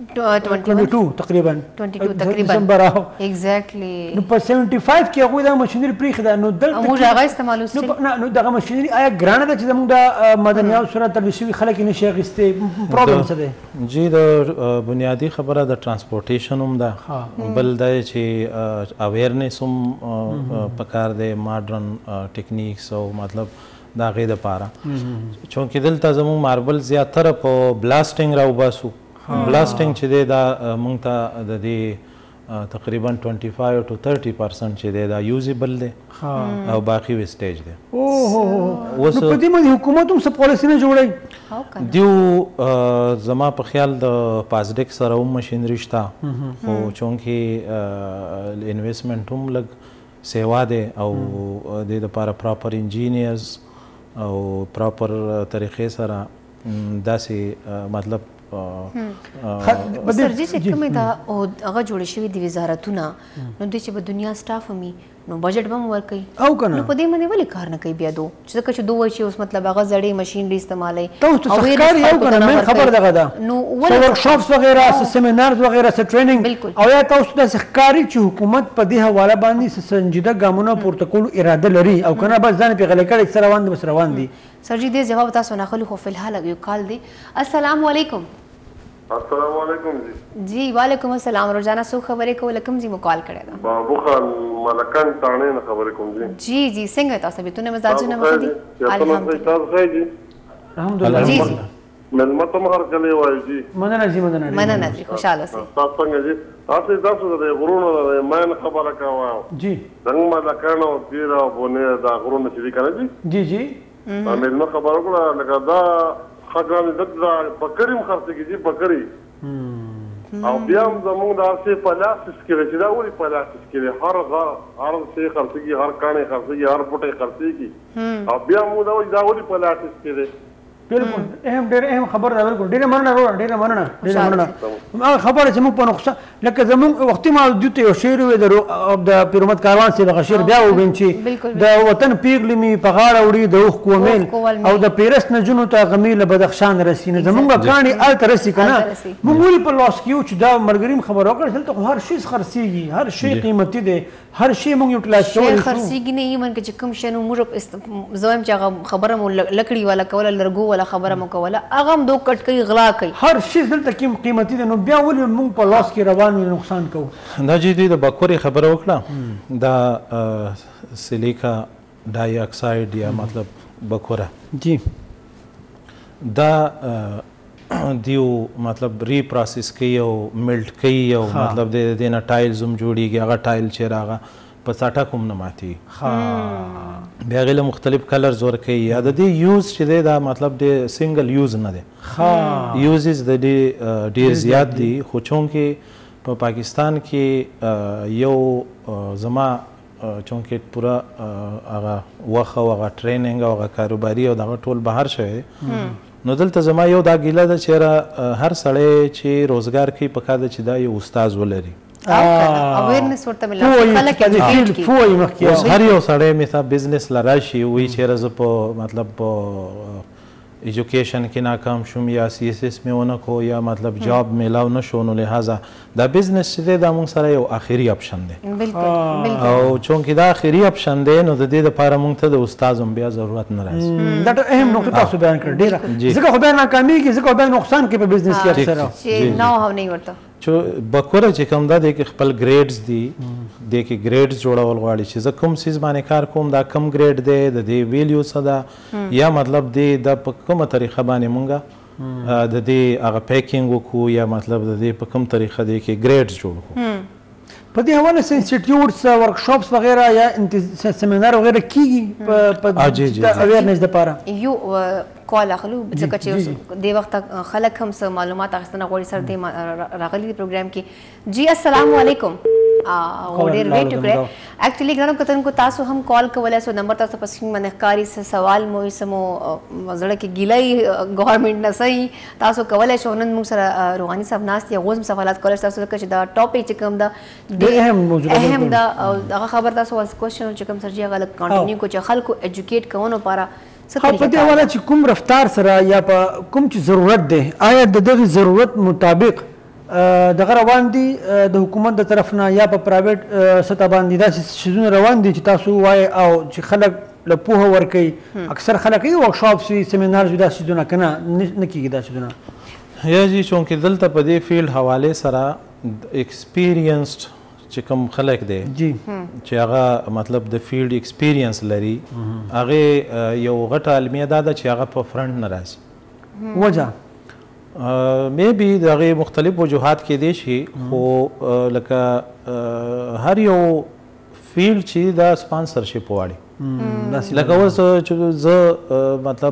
2022 تقریبا دسمبر ایگزیکټلی نو په 75 کې هغوی دا مشینري پرېښې ده نو دلته موږ هغه استعمال وسو نو دغه مشینري آیا ګرانه ده چې زموږ د معدنیاتو سره تړل شوي خلک یې نشي اخیستی؟ پرابلم څه دی؟ جی د بنیادي خبره د ټرانسپورټیشن هم ده بل دا چې اویرنس هم پکار دی ماډرن ټیکنیکس او مطلب د هغې دپاره چونکې دلته زموږ ماربل زیاتره په بلاسټینګ راوباسو. بلاسټینګ چې دی دا موږ ته د دې تقریبا 25 to 30% چې دی دا یوزیبل دی او باقي ویسټیج دی. نو په دې باندې حکومت هم څه پالیسي نه جوړوي؟ دیو زما په خیال د پازډیک سره هم مشینري شته خو چونکې انویسټمنټ هم لږ سیوا دی او دې دپاره پراپر انجینیرز او پراپر طریقې سره داسې مطلب سرجي چې کومې دا هغه جوړې شوي دي وزارتونه نو دوی چې په دنیا سټاف همي نو بجټ به هم ورکوي او که نه نو په دې باندې ولې کار نه کوي بیا دو چې ځکه چې دو وایي چې اوس مطلب هغه زړې مشینري استعمالوي تاسو ته څه ښکاري او که نه مین خبر دغه ده نو څه ورکشاپس وغیره څه سیمینارز وغیره څه ټریننګ او یا تاسو ته داسې ښکاري چې حکومت په دې حواله باندې څه سنجیده ګامونه پورته کولو اراده لري او که نه بس ځان پې غلی کړی څه روان دي بس روان دي؟ سرجي دې جواب تاسو نه اخلو خو فلحال یو کال دی. السلام علیکم. السلام علیکم جی وعلیکم السلام. روزانه څو خبرې کوو کوم ځای مو کال کړی ده؟ بابو خان ملکان تاڼې نه خبرې کوم جی جی څنګه تاسو بیتونه مزاجونه مخ دي؟ الحمدلله جی جی مېلمه ته مهر کلی وایي جی مننه جی مننه جی خوشحاله اوسئ. تاسو څنګه جی تاسو تاسو د غرونو د ماین خبره کوه جی څنګه ملکان او تیر او بونه دا غرونو چې دي کنه جی جی جی مېلمه خبره وکړه لکه دا ښه ګران دلته بکري هم خرڅېږي چې بکري او بیا هم زمونږ دا شی په لاسس کې دی چې دا ولې په لاسس کې دی هر شی خرڅېږي هر کاڼی خرڅېږي هر بوټی خرڅېږي او بیا موږ دا وایي دا ولې په لاسس کې دی بالکل ډېر اهم خبره ده بالکل ډېره مننه وروره ډېره مننه هغه خبره چې موږ په نقصان لکه زموږ وختي محدودیت یو شعر وی د پیرمحمد کاروان صاحب هغه شعر بیا وویم چې د وطن پیغلې مې په غاړه وړي د اوښکو میل او د پیرس نجونو ته غمې له بدخشان رسي نو زموږ کاڼي هلته رسي که نه موږ ولې په لاس کې یو چې دا ملګري خبره وکړه دلته خو هر شی خرڅېږي هر شی قیمتي دی هر شی موږ یوټیلایز کولی شو خرڅېږي نه ایمن که چې کوم شی نو موږ زه وایم چې هغه خبره مو لکړي والا کوله لرګو والا خبره مو کوله هغه هم دو کټ کوي غلا کوي هر شی دلته کې قیمتي دی نو بیا ولې موږ په لاس کې روان وي نقصان کوو دا چې دوی د بکورې خبره وکړه دا سیلیکا ډای اکساید یا مطلب بکوره جی دا دیو مطلب ری پروسس کوي او میلټ کوي او مطلب د دې نه ټایلز هم جوړیږي هغه ټایل چې راغه په ساټه کوم نه ماتي بیا هغې له مختلف کلرز ورکوي یا د دې یوز چې دی دا مطلب د سنګل یوز نه دی یوزز د دې ډېر زیات دي خو چونکې په پاکستان کې یو زما چونکې پوره هغه وخت او هغه ټریننګ او هغه کاروباري او دغه ټول بهر شوی نو دلته زما یو دا ګیله ده چې هر سړی چې روزګار کوي پکار ده چې دا یو استاد ولري اویرنس ورته ملا خلک هر یو سړی مثلا بزنس لراشي وی چې زه په مطلب ایجوکیشن کې ناکام شوم یا سی ایس ایس مې ونه کو یا مطلب جاب میلاو نه شو نو لہذا دا بزنس چې دی دا موږ سره یو آخري اپشن دی او چونکې دا آخري اپشن دی نو د دې دپاره موږ ته د استاد هم بیا ضرورت نه راځي دا ډېر اهم نقطه تاسو بیان کړه ډېره ځکه خو بیا ناکامېږي ځکه خو بیا نقصان کوي په بزنس کې اکثره چې نو هم نه ورته بکوره چې کوم دا دی کې خپل ګریډز دي دی کې ګریډز جوړول غواړي چې زه کوم سیز باندې کار کوم دا کم ګریډ دی د دې ویلیو څه ده یا مطلب دی دا په کومه طریقه باندې مونږ د دې هغه پیکینګ وکړو یا مطلب د دې په کوم طریقه دی کې ګریډز جوړ کړو په دې حواله سه انسټیټیوټس ورکشاپس وغیرہ یا سیمینار وغیرہ کیږي په اویرنس لپاره یو کال اخلو ځکه چې د وخت خلک هم څه معلومات اخیستنه غواړي سره د راغلي پروګرام کې جی السلام علیکم ډېر ویټ وکړئ اکچولی ګرانو کتونکو تاسو هم کال کولی سو نمبر تاسو په سکرین باندې ښکاري څه سوال مو سمو زړه کې ګیله ګورنمنټ نه صحیح تاسو کولی شو نن موږ سره روغاني صاحب ناست یا غوز سوالات کولی تاسو ځکه چې دا ټاپک چې کوم دا اهم دا هغه خبر تاسو واس کوېسچن چې کوم سرجي هغه کنټینیو کو چې خلکو ایجوکیټ کوونو لپاره په دې حواله چې کوم رفتار سره یا په کوم چې ضرورت دی آیا د دغه ضرورت مطابق دغه روان دي د حکومت د طرف نه یا په پرایویټ سطح باندې داسې شیزونه روان دي چې تاسو وایي او چې خلک له پوهه ورکوي اکثر خلک یې ورکشاپس وي سیمینارز وي داسې شیزونه که نه کېږي دا شیزونه یا جی چونکې دلته په دې فیلډ حوالې سره ایکسپیرینسډ چې کوم خلک دی چې هغه مطلب د فیلډ ایکسپیرینس لري هغې یو غټه المیه دا ده چې هغه په فرنټ نه راځي وجه میبي د هغې مختلف وجوهات کیدی شي خو لکه هر یو فیلډ چې دا سپانسرشپ غواړي لکه اوس چې زه مطلب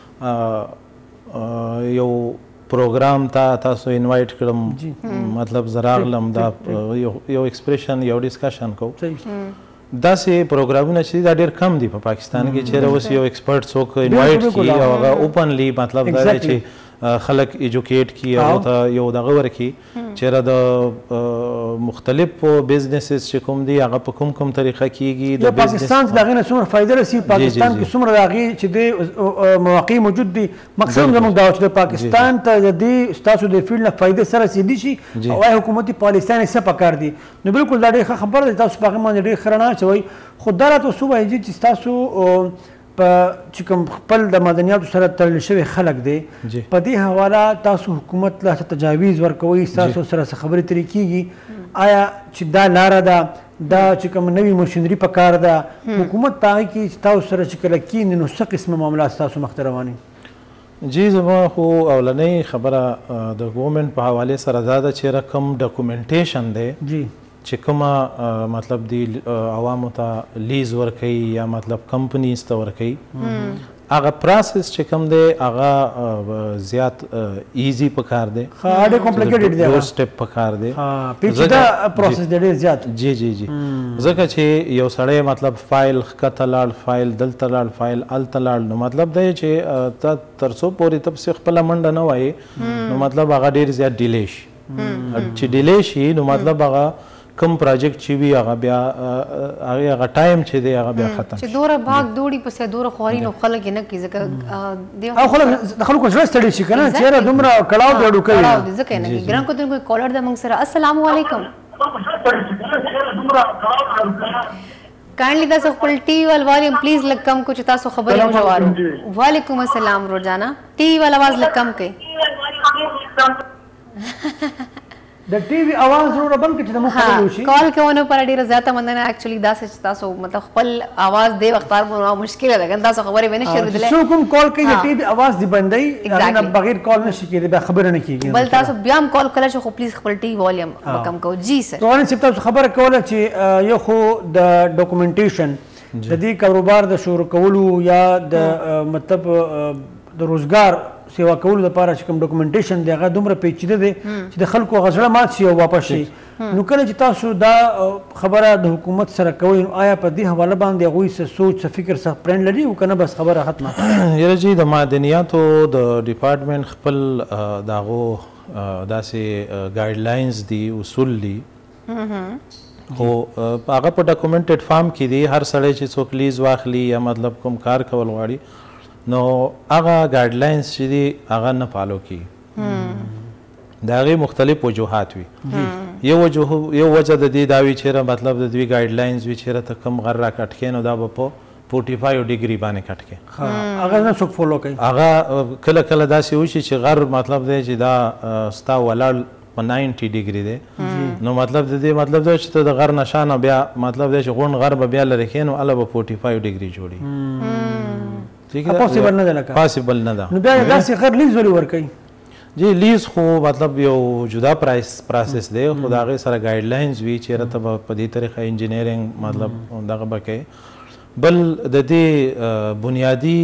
یو پروګرام ته تاسو انوایټ کړم مطلب زه راغلم دا یو ایکسپریشن یو ډسکشن کوو داسې پروګرامونه چې دا ډېر کم دي په پاکستان کې چېرې اوس یو ایکسپرټ څوک انوایټ کړي او هغه اوپنلی مطلب دا دی چې خلک ایجوکیټ کی او ته یو دغه ورکي چېرې د مختلفو بزنسز چې کوم دي هغه په کوم طریقه کیږي د پاکستان د هغې نه څومره فایده رسي پاکستان کې څومره د هغې چې د مواقع موجود دي مقصد زموږ دا چې د پاکستان ته د دې ستاسو د فیلډ نه فایده سره رسېدي شي او آیا حکومتي پالیسیانې څه پکار دي نو بالکل دا ډېره ښه خبره ده تاسو په هغې باندې ډېر ښه رڼا اچوئ خو دا راته څه وایي چې ستاسو په چې کوم خپل د مدنیاتو سره تړل شوي خلک دی په دې حواله تاسو حکومت له تجاویز ورکوئ ستاسو سره څه خبرې ترې کېږي آیا چې دا لاره ده دا چې کوم نوې مشینري پکار ده حکومت په هغې کې ستاسو سره چې کله کښېني نو څه قسمه معاملات ستاسو مخ ته روانې جی زما خو اولنۍ خبره د ګورمنټ په حوالې سره دا ده چې رقم ډاکومنټیشن دی چې کومه مطلب دی عوامو ته لیز ورکوي یا مطلب کمپنیز ته ورکوي هغه پروسس چې کوم دی هغه زیات ایزی پکار دی ډېر کمپلیکیټډ دی ډور سټپ پکار دی پیچیده پروسس دی ډېر زیات جی جی جی ځکه چې یو سړی مطلب فایل ښکته لاړ فایل دلته لاړ فایل هلته لاړ نو مطلب دی چې ته تر څو پورې ته پسې خپله منډه نه وایې نو مطلب هغه ډېر زیات ډیلی شي چې ډیلی شي نو مطلب هغه کوم پروجیکټ چې وي هغه بیا هغه ټایم چې دی هغه بیا ختم چې دوره بھاگ دوړي پسې دوره خواري نو خلک نه کوي ځکه او خلکو زړه ستړي شي که نه چېرې دومره کړاو دی اډو کوي ځکه نه کوي ګران کوتونکو کالر ده موږ سره السلام علیکم کائنڈلی تاسو خپل ټي وی ول والیوم پلیز لږ کم کو چې تاسو خبرې مو جوارو وعلیکم السلام روزانا ټي وی ول आवाज لږ کم کړئ د ټي وي اواز ضرور بند کړئ چې د مو خبرې وشي کال کوونه پر ډیره زیاته مننه اکچولی دا چې تاسو مطلب خپل आवाज دی وختار مو مشکل ده ګنده تاسو خبرې ونه شي ودلې څو کوم کال کوي ټي وي اواز دی بندای نه بغیر کال نشي کېدی به خبره نه کیږي بل تاسو بیا هم کال کله چې خو پلیز خپل ټي والیوم کم کو جی سر روغاني صاحب تاسو خبره کوله چې یو خو د ډاکومنټیشن د دې کاروبار د شروع کولو یا د مطلب د روزګار سیوا کولو لپاره چې کوم ډاکومنټیشن دی هغه دومره پیچیده دی چې د خلکو هغه زړه مات شي او واپس شي نو کله چې تاسو دا خبره د حکومت سره کوئ نو آیا په دې حواله باندې هغوی څه سوچ څه فکر څه پلان لري او که نه بس خبره ختمه یاره جی د معدنیاتو د ډپارټمنټ خپل د هغو داسې ګایډلاینز دي اصول دي خو هغه په ډاکومنټډ فارم کې دي هر سړی چې څوک لیز واخلي یا مطلب کوم کار کول غواړي نو هغه ګایډلاینز چې دي هغه نه فالو کیږي د هغې مختلف وجوهات وي یو وجه د دې دا وي چېرې مطلب د دوی ګایډلاینز وي چېرې ته کم غر را کټ کړې نو دا به په 45 ډیګري باندې کټ کړې هغه نه څوک فالو کوي هغه کله کله داسې وشي چې غر مطلب دی چې دا ستا ولاړ په 90 ډیګري دی نو مطلب د دې مطلب دی چې ته د غر نشانه بیا مطلب دی چې غونډ غر به بیا لرې کښې نو هله به 45 ډیګري جوړي پاسبل نه ده لکه پاسبل نه ده نو بیا داسې غر لیز ولې ورکوي جی لیز خو مطلب یو جدا پروسس دی خو د هغې سره ګایډلاینز وي چېرې ته به په دې طریقه انجینیرنګ مطلب دغه به کوې بل د دې بنیادي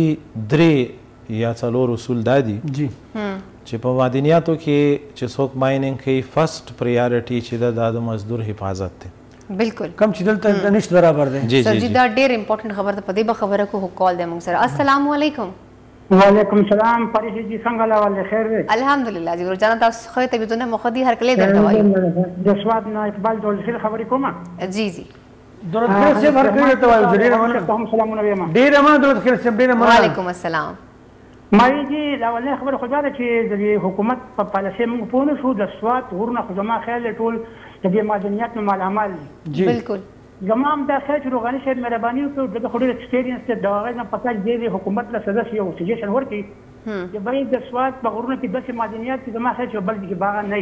3 یا 4 اصول دا دي چې په معدنیاتو کې چې څوک مایننګ کوي فرسټ پریارټي چې دا د مزدور حفاظت دی بالکل کم چې دلته نشته برابر دی سر جی دا ډېر امپورټنټ خبر ده په دې به خبره کو کال دی موږ سره السلام علیکم وعلیکم السلام پریشي جی څنګه لا ولې خیر دی الحمدلله جی روزانه تاسو خو طبيعتونه مخدي هر کله درته وایو د سواد نه اقبال ډول سره خبرې کومه جی جی دولت خیر صاحب هر کله ته وایو ډېر مننه سلامونه وایم ډېر مننه دولت خیر صاحب ډېر مننه وعلیکم السلام مای جی دا ولې خبره خو دا ده چې د حکومت په پالیسي موږ پوه نه شو د سواد ورنه خو زما خیال ټول د دې معدنیات نو مال عمل جی بالکل زما هم دا خیال چې روغاني صاحب مهرباني وکړو د خو ډېر ایکسپیرینس دی د هغې نه پته چې د حکومت له سزا یو سجیشن ورکړي چې باید د سواد په غرونو کې داسې معدنیات چې زما خیال چې بل کې باغ نه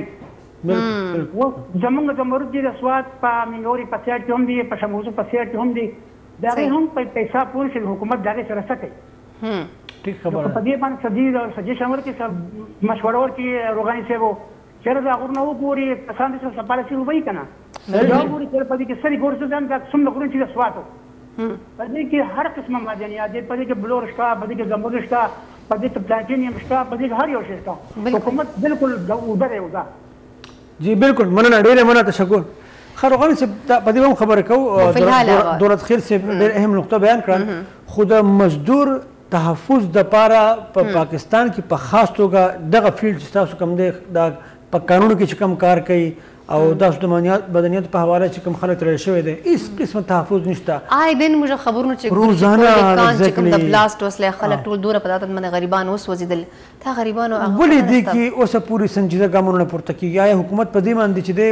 وي زمونږ د مرود دي د سواد په منګوري په سیاټ کې هم دي په شموزو په سیاټ کې هم دي د هغې هم په پیسه پوه شي حکومت د هغې سره څه کوي ټیک خبره په دې باندې سجیشن ورکړي مشوره ورکړي روغاني صاحب چېرې دا غرونه وګوري کسان دې سره پالیسي وبهیي که نه دا وګوري چې په دې کې سرې ګورې ځان دا څومره غرونه چې د سواتو په دې کې هر قسمه معدنیات دي په دې کې بلور شته په دې کې زمرد شته په دې کې پلاتینیم شته په دې کې هر یو شی شته حکومت بالکل اوده دی اوده جی بالکل مننه ډېره مننه تشکر ښه روغاني صاحب په دې هم خبره کوو دولت خیر صاحب ډېر اهم نقطه بیان کړه خو د مزدور تحفظ دپاره په پاکستان کې په خاص توګه دغه فیلډ چې تاسو کوم دی دا په قانونو کې چې کوم کار کوي او تاسو د بدنیت په حواله چې کوم خلک تړل شوی دی هېڅ قسمه تحفظ نشته آی دن موږ خبرونه چې روزانه چې کوم د بلاست وسله خلک ټول دوره په داتت باندې غریبان اوس وزیدل تا غریبانو ولې دې کې اوسه پورې سنجیده ګامونه پورته کېږي آیا حکومت په دې باندې چې دی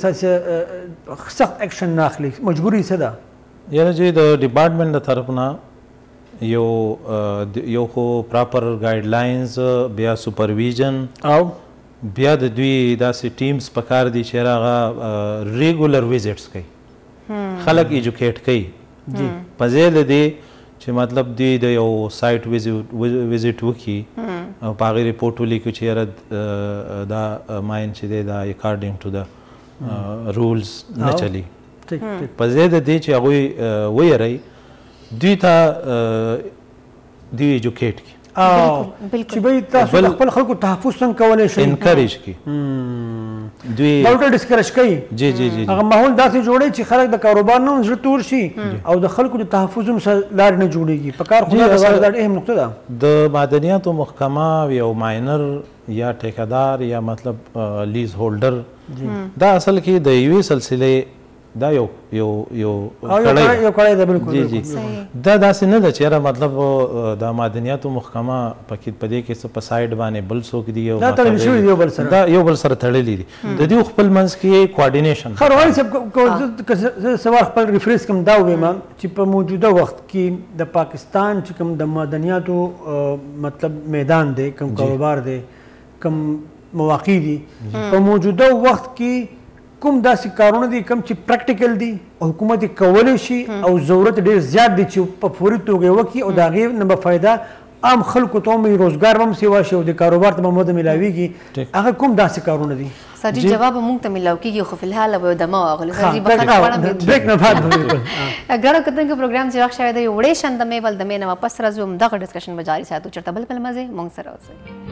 ولې سخت اکشن نه اخلي مجبوري څه ده یاره جی د ډپارټمنټ د طرف نه یو خو پراپر ګایډلاینز بیا سپرویژن او بیا د دوی داسې ټیمز پکار دي چې هغه ریګولر ویزټس کوي خلک ایجوکیټ کوي په ځای د دې چې مطلب دوی د یو سایټ ویزټ وکړي او په هغې ریپورټ ولیکي چې یاره دا ماین چې دی دا اکارډنګ ټو د رولز نه چلی په ځای د دې چې هغوی ویروي دوی ته دی ایجوکیټ کی چې به تاسو د خپل خلکو تحفظ څنګه کولی شئ انکریج کی دوی ډاکټر ډسکرش کوي جی جی جی هغه ماحول داسې جوړوي چې خلک د کاروبار نه زړه تور شي او د خلکو د تحفظ هم لارې نه جوړېږي په کار خو دا اهم نقطه ده د معدنیاتو محکمه یو ماینر یا ټیکهدار یا مطلب لیز هولډر دا اصل کې د یوې سلسلې دا یو کړی ده بالکل جی جی دا داسې نه ده چې مطلب د معدنیاتو محکمه پکې په دې کې څه په سایډ باندې بل څوک دي دا تړلي شوي دي یو بل سره تړلي دي د دې خپل منځ کې کوارډینیشن ښه روغاني صاحب زه سوال خپل ریفریز کوم دا ووایم چې په موجوده وخت کې د پاکستان چې کوم د معدنیاتو مطلب میدان دی کوم کاروبار دی کوم مواقع دي په موجوده وخت کې کوم داسې کارونه دي کوم چې پریکټیکل دي او حکومت یې کولی شي او ضرورت ډېر زیات دی چې په فوري توګه یې وکړي او د هغې نه به فایده عام خلکو ته هم روزګار به هم سیوا شي او د کاروبار ته به موده میلاویږي هغه کوم داسې کارونه دي سر جی جواب موږ ته میلاو کیږي خو فلحال به دمه واغلو سر جی بخښنه غواړم بریک نه بعد بالکل ګرانو کتونکو پروګرام چې وخت شوی دی وړې شندمې بل دمې نه واپس راځو همدغه ډسکشن به جاري ساتو چېرته بل په مزې موږ سره اوسئ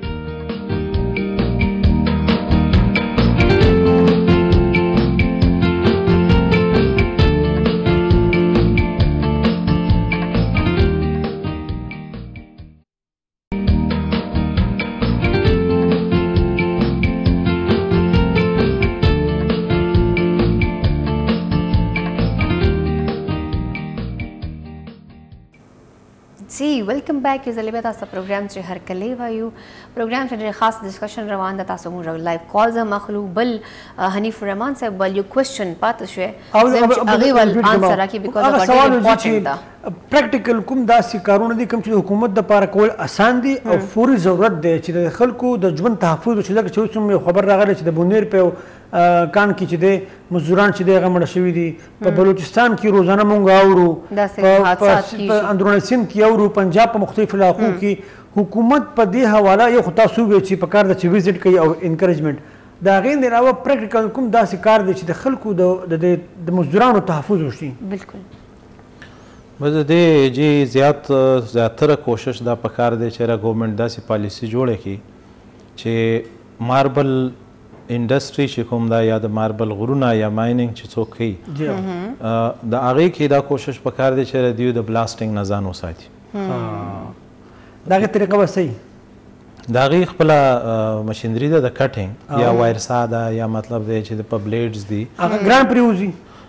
जी वेलकम बैक یو ځل بیا تاسو پروګرام چې هر کله وایو پروګرام چې خاص ډسکشن روان ده تاسو موږ لایو کالز هم اخلو بل حنیف الرحمن صاحب بل یو کوېسچن پاتې شوی هغې ول انسر راکړي بیکاز هغه ډېر امپورټنټ ده پریکټیکل کوم داسې کارونه دي کوم چې د حکومت دپاره کول اسان دي او فوري ضرورت دی چې د خلکو د ژوند تحفظ چې لکه چې اوس هم یو خبر راغلی چې د بونیر په کان کې چې دی مزدوران چې دی هغه مړه شوي دي په بلوچستان کې روزانه مونږ اورو په اندرون سیند کې اورو پنجاب په مختلفو علاقو کې حکومت په دې حواله یو خو تاسو وویل چې په کار ده چې ویزټ کوي او انکریجمنټ د هغې نه علاوه پریکټیکل کوم داسې کار دی چې د خلکو د مزدورانو تحفظ وشي بالکل بس د دې جی زیاتره کوشش دا پکار دی چې ګورنمنټ داسې پالیسي جوړه کړي چې ماربل انډسټري چې کوم دا یا د ماربل غرونه یا مایننګ چې څوک کوي د هغې کې دا کوشش پکار دی چې دوی د بلاسټنګ نه ځان وساتي د هغې طریقه به صحیح د هغې خپله مشینري ده د کټینګ یا وایرسا ده یا مطلب دی چې د په بلیډز دي هغه ګران پرې وځي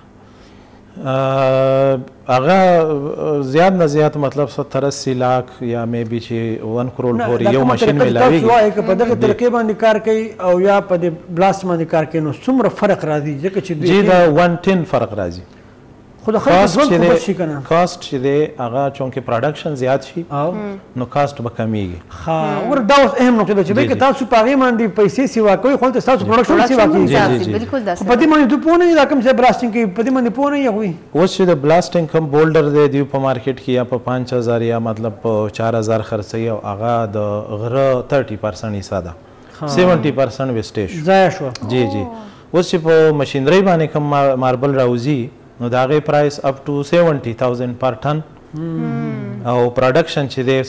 هغه زیات نه زیات مطلب 70-80 لاک یا میبي چې 1 کروڑ پورې یو ماشین میلاویږي وایي که په دغه طریقې باندې کار کوي او یا په دې بلاست باندې کار کوي نو څومره فرق راځي ځکه چې جی دا 110 فرق راځي خو د خلکو ژوند خو بچ شي که نه کاسټ چې دی هغه چونکې پروډکشن زیات شي نو کاسټ به کمیږي ښه وګوره دا اوس اهم نقطه ده چې بلکې تاسو په هغې باندې پیسې سیوا کوئ خو هلته ستاسو پروډکشن سیوا کېږي خو په دې باندې دوی پوه نه دي دا کوم ځای بلاسټنګ کوي په دې باندې پوه نه وي هغوی اوس چې د بلاسټنګ کوم بولډر دی دوی په مارکیټ کې یا په 5000 یا مطلب په 4000 خرڅوي او هغه د غره 30% حصه ده 70% ویسټیج ضایع شوه جی جی اوس چې په مشینرۍ باندې کوم ماربل راوځي نو د هغې پرایس اپ ټو 70,000 پر ټن او پروډکشن چې دی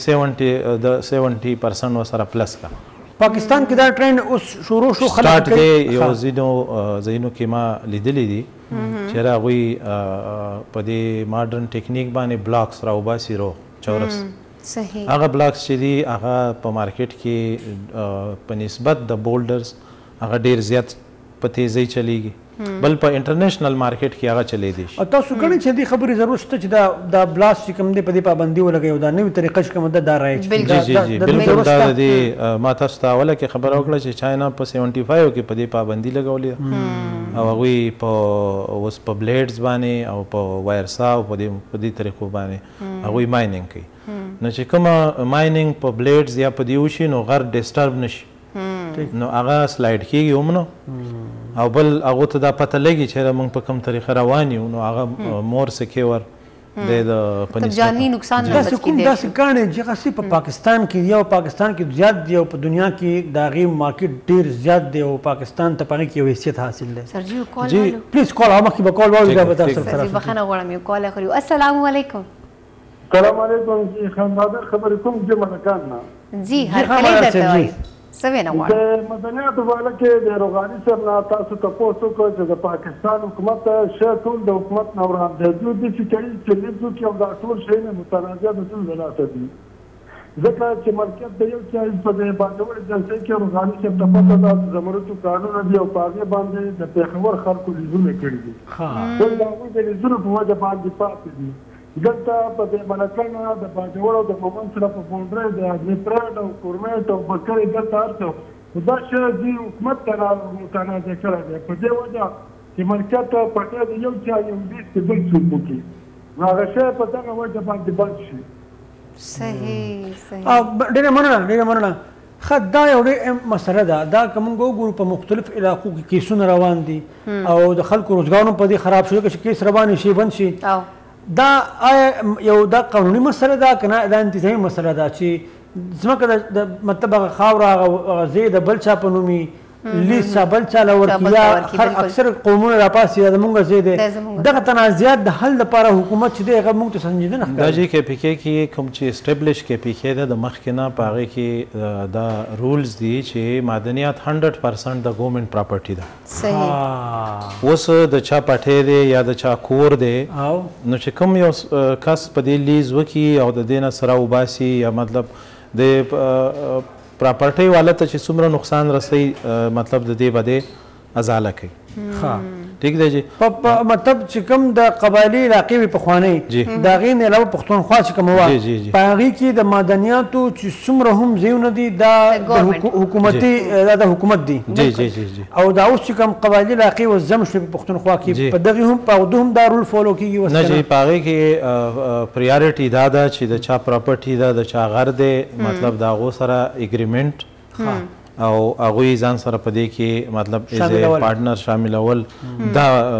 70% ورسره پلس کا پاکستان کې دا ټرینډ اوس شروع شو خلک سٹارټ دی یو ځینو کې ما لیدلی دي چې هغوی په دې ماډرن ټیکنیک باندې بلاکس راوباسي چورس هغه بلاکس چې دي هغه په مارکیټ کې په نسبت د بولډرز هغه ډېر زیات په تیزۍ چلیږي بل په انټرنیشنل مارکیټ کې هغه چلی دی او تاسو ګڼئ چې دې خبرې ضرورت شته چې دا بلاست چې کوم دی په دې پابندي ولګوي او دا نوې طریقه چې کومه ده دا رایج جی بالکل دا د دې ما تاسو ته اوله کې خبره وکړه چې چاینا په 75 کې په دې پابندي لګولې او هغوی اوس په بلیډز باندې او په وایرسا او په دې طریقو باندې هغوی مایننګ کوي نو چې کومه مایننګ په بلیډز یا په دې وشي نو غر ډسټرب نشي نو هغه سلایډ کېږي هم نو او بل هغو ته دا پته لګي چې موږ په کوم طریقه روان یو نو هغه مور سکیور دی د په نسبت جاني نقصان نه بچ کېدی داسې کاڼې چې هغه په پاکستان کې دی او پاکستان کې زیات دی او په دنیا کې د هغې مارکیټ ډېر زیات دی او پاکستان ته په هغې کې یو حیثیت حاصل دی سر جی کال جی پلیز کال مخکې به کال واورو دا به تاسو سره بخښنه غواړم یو کال اخلو السلام علیکم سلام علیکم جی خانواده خبرې کوم چې ملکان نه جی هر کله درته وایي څه وینا غواړئ د مدنیاتو په اړه کې د روغاني صاحب نه تاسو تپوس وکړو چې د پاکستان حکومت ښه ټول د حکومت نه وړاندې دی دوی داسې کوي چې لیدو کې او دا ټول شیونه متنازع د ټول له لاسه دي ځکه چې ملکیت د یو چا په د باجوړ جلسې کې روغاني صاحب ته پته ده چې زمرتو قانون دی او په هغې باندې د پېښور خلکو لیدونه کړي دي ټول د هغوی د لیدونو په وجه باندې پاتې دي دلته په دې ملکانو د باجوړ او د مومن سره په بونډرۍ د اجمې پرېډ او کورمېټ او بکرې دلته هر څه دا شی دې حکومت ته متنازع کړی دی په دې وجه چې ملکیت پټی د یو چا یو دیس کې بل څوک وکړي نو هغه شی په دغه وجه باندې بند شي صحیح ډېره مننه ښه دا یو ډېر مسله ده دا که موږ وګورو په مختلف علاقو کې کیسونه روان دي او د خلکو روزګارونه په دې خراب شو چې کیس روان شي بند شي دا آیا یو دا قانوني مسله ده که نه دا انتظامي مسله ده چې ځمکه د مطلب هغه خاوره هغه ځای د بل چا په نوم وي لیز چا بل چا له ورکړي یا اکثر قومونه راپاسي دا زموږ ځای دی دغه تنازعات د حل لپاره حکومت چې دی هغه موږ ته سنجیده نه ښکاري دا چې KPK کې کوم چې اسټیبلش KPK ده د مخکې نه په هغې کې دا رولز دي چې معدنیات 100% د ګورمنټ پراپرټي ده صحیح اوس د چا پټی دی یا د چا کور دی نو چې کوم یو کس په دې لیز وکړي او د دې نه سره وباسي یا مطلب د پراپرټۍ والا ته چې څومره نقصان رسوي مطلب د دې به دې ازاله کوي ټیک دی جی مطلب چې کوم د قبایلي علاقې وي پخوانۍ د هغې نه علاوه پښتونخوا چې کومه وه په هغې کې د معدنیاتو چې څومره هم ځایونه دي دا حکومتي دا د حکومت دي او دا اوس چې کوم قبایلي علاقې اوس ضم شوې په پښتونخوا کې په دغې هم په هغو هم دا رول فالو کېږي نه جی په هغې کې پریارټي دا ده چې د چا پراپرټي ده د چا غر دی مطلب د هغو سره اګریمنټ او هغوی ځان سره په دې کې مطلب ایز ا پارټنر شاملول دا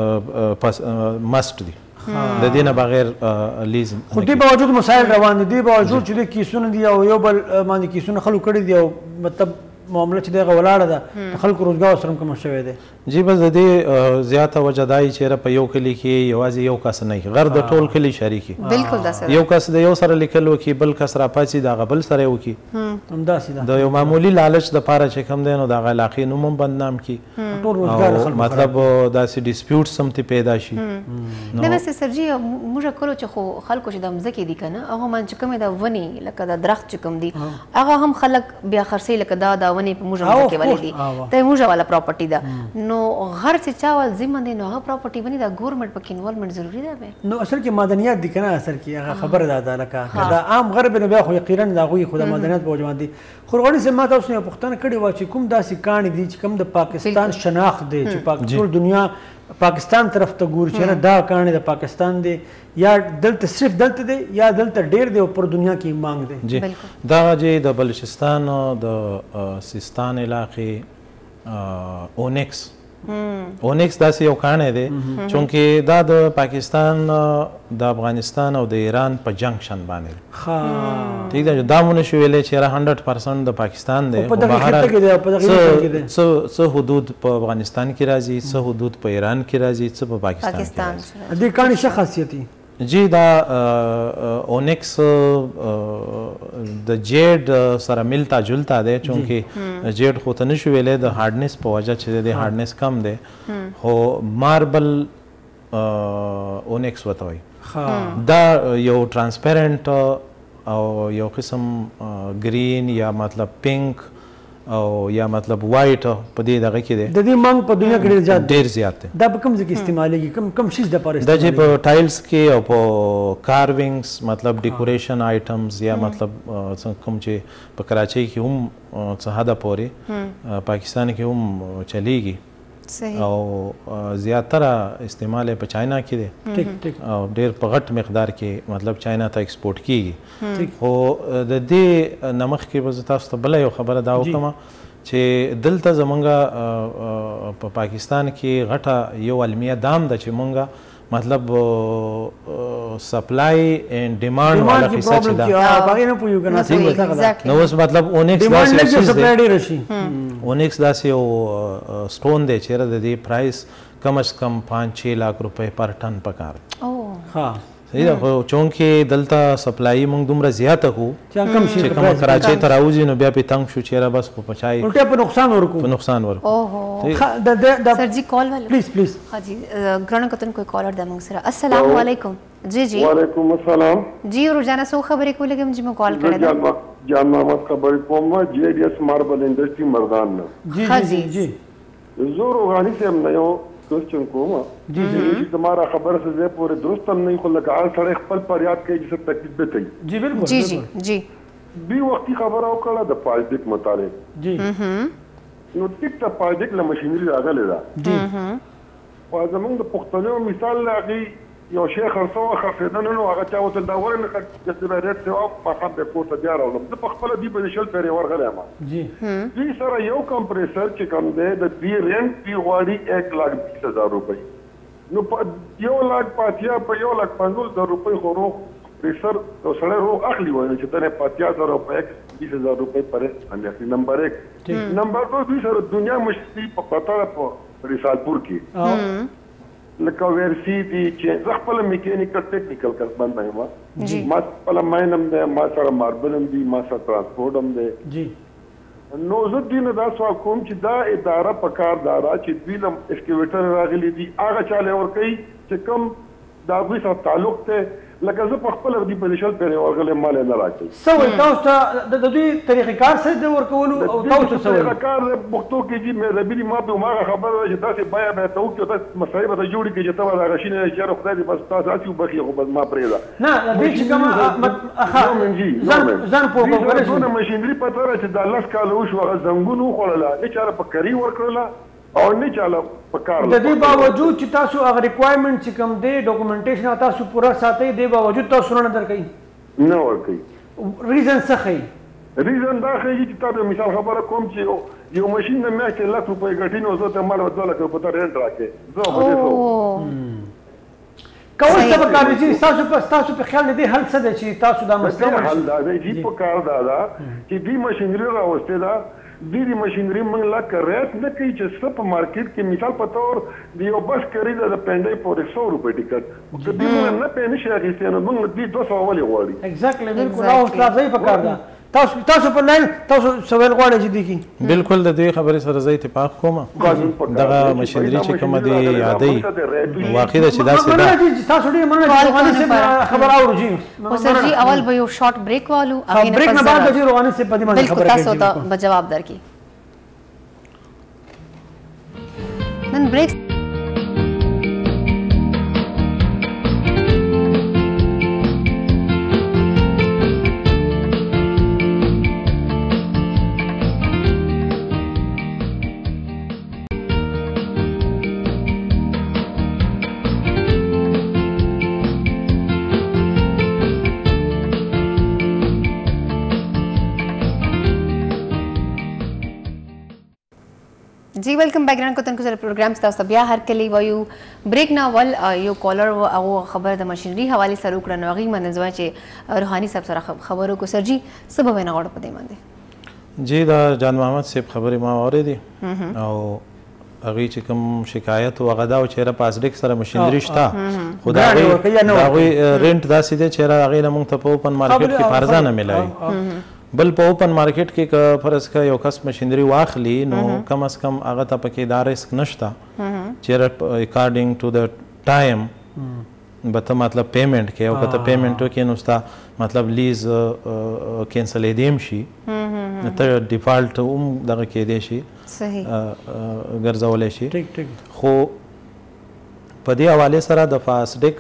مست دي د دې نه بغیر لیز خو دې باوجود مسایل روان دي دې باوجود چې د کیسونه دي او یو بل باندې کیسونه خلکو کړي دي او مطلب معامله چې دغه ولاړه ده د خلکو روزګار سره هم کمه شوی دی جی بس د دې زیاته وجه دا یي چېرې په یو کلي کې یوازې یو کس نه وي غر د ټول کلي شریک بالکل داسې یو کس د یو سره لیکل وکړي بل کس راپاڅي د هغه بل سره یې وکړي همداسې ده د یو معمولي لالچ دپاره چې کوم دی نو د هغه علاقې نوم هم بدنام کړي ټول روزګار خلکو مطلب داسې ډسپیوټس هم ترې پیدا شي نه بس سرجي موږ کولو چې خو خلکو چې د مځکې دي که نه هغه من چې کومې د ونې لکه د درخت چې کوم دي هغه هم خلک بیا خرڅوي لکه دا د ونې په موږ مځکې ولې دي دا یې موږ والا پراپرټي ده نو غر چې چا ول ذمه دی نو هغه پراپرټي ونې دا ګورمنټ پکې انوالمنټ ضروري ده بیا نو اصل کې معدنیات دي که نه اصل کې هغه خبره ده لکه دا عام غر به نو بیا خو یقینا د هغوی خو د معدنیات په وجه باندې خو روغاني صاحب ما ته اوس یوه پوښتنه کړې وه چې کوم داسې کاڼي دي چې کوم د پاکستان شناخت دی چې ټول دنیا پاکستان طرف ته ګوري چې نه دا کاڼي د پاکستان دی یا دلته صرف دلته دی یا دلته ډېر دی او پر دنیا کې مانګ دی جی دا چې د بلوچستان د سیستان علاقې اونیکس داسې یو کاڼی دی چونکې دا د پاکستان د افغانستان او د ایران په جنکشن باندې ٹھیک ده دا مو نشو ویلی چې 100% د پاکستان دی څه حدود په افغانستان کې راځي څه حدود په ایران کې راځي څه په پاکستان کې راځي دې کاڼي څه خاصیت دي جی دا اونیکس د جیډ سره ملتا جلتا دی چونکې جیډ خو ته نشو ویلی د هارډنس په وجه چې د هارډنس کم دی خو ماربل اونیکس ورته وایي دا یو ټرانسپیرنټ او یو قسم گرین یا مطلب پینک او یا مطلب وایټ په دې دغه کې دی د دې مانګ په دنیا کې ډېر زیات دی دا په کوم ځای کې استعمالیږي کوم شیز دپاره دا چې په ټایلز کې او په کاروینګز مطلب ډیکوریشن آیټمز یا مطلب کوم چې په کراچۍ کې هم څه حده پورې پاکستان کې هم چلیږي او زیاتره استعمال په چاینا کې دی او ډېر په غټ مقدار کې مطلب چاینا ته ایکسپورټ کیږي خو د دې نه مخکې به زه تاسو ته بله یو خبره دا وکړم چې دلته زمونږ په پاکستان کې غټه یو المیه دام ده چې مونږ مطلب سپلای اینڈ ډیمانډ والا قصه چې ده نو اوس مطلب اونیکس داسې یو سټون دی چېرې د دې پرایس کم از کم 5-6 लाख रुपए پر ټن پکار صحیح ده. خو چونکې دلته سپلای موږ دومره زیاته کړو چې کوم کراچۍ ته راوځي نو بیا پې تنګ شو چېرې بس خو په چای الټا په نقصان ورکو په نقصان ورکو. اوهو سر جی کال والا پلیز हाँ जी ग्रहण कतन कोई कॉलर दमंग सर अस्सलाम वालेकुम जी जी वालेकुम अस्सलाम जी रोजाना सो खबरें को लगे मुझे कॉल करे था जान मोहम्मद खबर कोम जेडीएस मार्बल इंडस्ट्री मर्दान जी हाँ जी जी जो रोहानी से हम नयो क्वेश्चन कोम जी जी तुम्हारा खबर से जे पूरे दोस्त हम नहीं खुल लगा सड़े खपल पर याद के जिसे तकलीफ पे थी जी बिल्कुल जी जी जी बी वक्ती खबर आओ कला द पाजिक मताले जी نو ټیک ته پاجک له ماشینری راغلی دا او زمونږ د پښتنو مثال لاغي یو شیخ خرڅو خرڅیدنه نو هغه چا وته دا ورنه چې د ریټ ته او په خپل په کوټه بیا راولم د خپل دی په شل پیری ورغلی ما جی دې سره یو کمپریسر چې کوم دی د بی رینټ پی واړی 1,20,000 روپۍ نو په 1,50,000 په 1,50,000 روپۍ خو روغ پریسر او سره روغ اخلي وای چې تنه 50,000 روپۍ 20,000 روپۍ پرې باندې نمبر 1 نمبر 2 دوی سره دنیا مشتري په پتا په رسالپور کې لکه ورسی دي چې خپل میکانیکل ټیکنیکل کس باندې ما خپل ماینم ده ما سره ماربلم دي ما سره ترانسپورټ هم ده جی نو زه دینه دا سوال کوم چې دا اداره په کار دارا چې دوی لم اسکیویټر راغلي دي هغه چاله ور کوي چې کوم دا دوی سره تعلق ته لکه زه په خپل دی په شل پیری ورغله مال نه راځي سوي تاسو ته د دوی طریقې کار سره د ورکولو او تاسو سوي طریقې کار د پښتو کې چې مې ربي ما په ما خبره چې تاسو بیا به ته او تاسو مسایب ته جوړی کې چې تاسو راغشینه چې خدای دې بس تاسو اچو بخي خو بس ما پرېدا نه دې چې کوم اخا ځان په کومه څونه ماشينري پته را چې د لاس کالو شو زنګونو خړلا نه چاره په کری ورکړلا او نه چاله په کار د دې باوجود چې تاسو هغه ریکوایرمنټ چې کوم دی ډاکومنټیشن تاسو پورا ساتي دی باوجود تاسو نه درکې نه ورکې ریزن څه خي ریزن دا خي چې تاسو مثال خبره کوم چې یو ماشين نه مې 1 لک روپۍ ګټین او زه ته مال 2 لک روپۍ ته رینټ راکې زه به کول څه به کار دي تاسو په خیال دې حل څه دی چې تاسو دا مسله حل دا دی چې په کار دا چې دې ماشينري راوسته دا دې ماشينري موږ لا کریت نه کوي چې سپ مارکیټ کې مثال په تور دی یو بس کری د پندای په 100 روپۍ ټیکټ او کله موږ نه پېنه شي اخیستنه نو موږ دې 200 ولې غواړي ایگزیکټلی بالکل او تاسو په کار ده تاسو په لاین تاسو سوال غواړئ چې دي بالکل د دې خبرې سره زه اتفاق کوم دغه ماشینري چې کومه دی یادې واقع ده چې دا څه تاسو ډېر مننه روغاني سے خبر اورو جی او سر جی اول به یو شارټ بریک والو هغه بریک نه بعد جی روغاني سے په دې باندې خبره کوي تاسو ته جواب درکې نن بریک जी वेलकम बैकग्राउंड को तनको सर प्रोग्राम तاسو بیا هر کلی وایو بریک نه ول یو کالر او خبر د ماشينري حواله سره وکړه نو غي منځوي چې روحاني صاحب سره خبرو کو سر جی سبب نه غوړ پدې باندې جی دا جان محمد صاحب خبرې ما اورېدې او هغه چې کوم شکایت او غدا او چیرې پاسډیک سره ماشينري شته خدای هغه رینټ داسې دی چې هغه نه مونږ ته په اوپن مارکیټ کې ارزانه ملایي بل په اوپن مارکیټ کې که فرض کا یو کس ماشينري واخلي نو کم از کم هغه ته پکې دا ریسک نشته چې اکارډینګ ټو د ټایم به ته مطلب پیمنٹ کې او که ته پیمنٹ وکې نو ستا مطلب لیز کینسل دیم شي ته ډیفالټ هم دغه کې دی شي صحیح ګرځولی شي ټیک خو په دې حواله سره د فاسډیک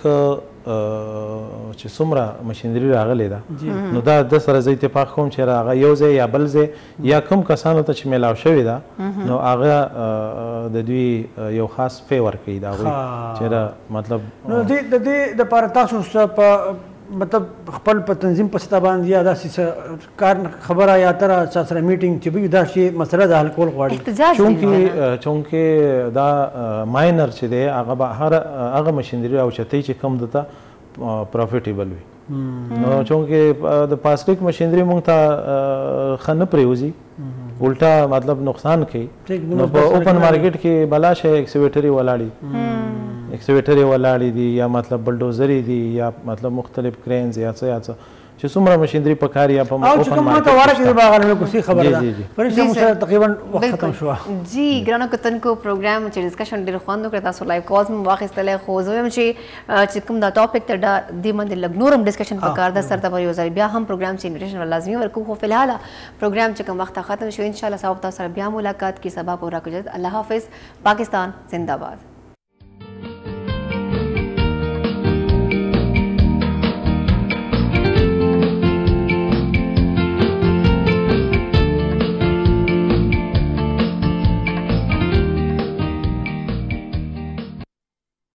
چې څومره ماشينري راغلی ده نو دا د سره زه اتفاق کوم چې هغه یو ځای یا بل ځای یا کوم کسانو ته چې میلاو شوي ده نو هغه د دوی یو خاص فیور کوي د هغوی چې مطلب نو د دې دپاره تاسو مطلب خپل په تنظیم په سطح باندې یا داسې کار خبره یا تر سره میټینګ چې به دا شی مسله د حل کول غواړي چونکې دا ماینر چې دی هغه ماشينري او چتې چې کم دته پروفیټیبل وي نو چونکې د پاسټیک ماشينري مونږ ته ښه نه پرېوځي الټا مطلب نقصان کوي نو په اوپن مارکیټ کې بلا شی ایکسیویټري ولاړي ایکسکیویټر یې ولاړې دي یا مطلب بلډوزر دي یا مطلب مختلف کرینز یا څه چې څومره مشینری په کار یا په او چې کوم ماته واره کې د باغ نه کوسي خبره ده پرې چې موږ تقریبا وخت ختم شو جی ګرانو کتونکو پروګرام چې ډسکشن ډېر خوند وکړ تاسو لایو کالز مو واخیستلې خو زه وایم چې کوم دا ټاپک ته د باندې لږ نورم ډسکشن پکار ده سر ته یو ځای بیا هم پروګرام چې انویټیشن لازمي ورکو خو فلحال پروګرام چې کوم وخت ختم شو ان شاء الله صاحب تاسو سره بیا ملاقات کی سبا پورا کړئ الله حافظ پاکستان زندہ باد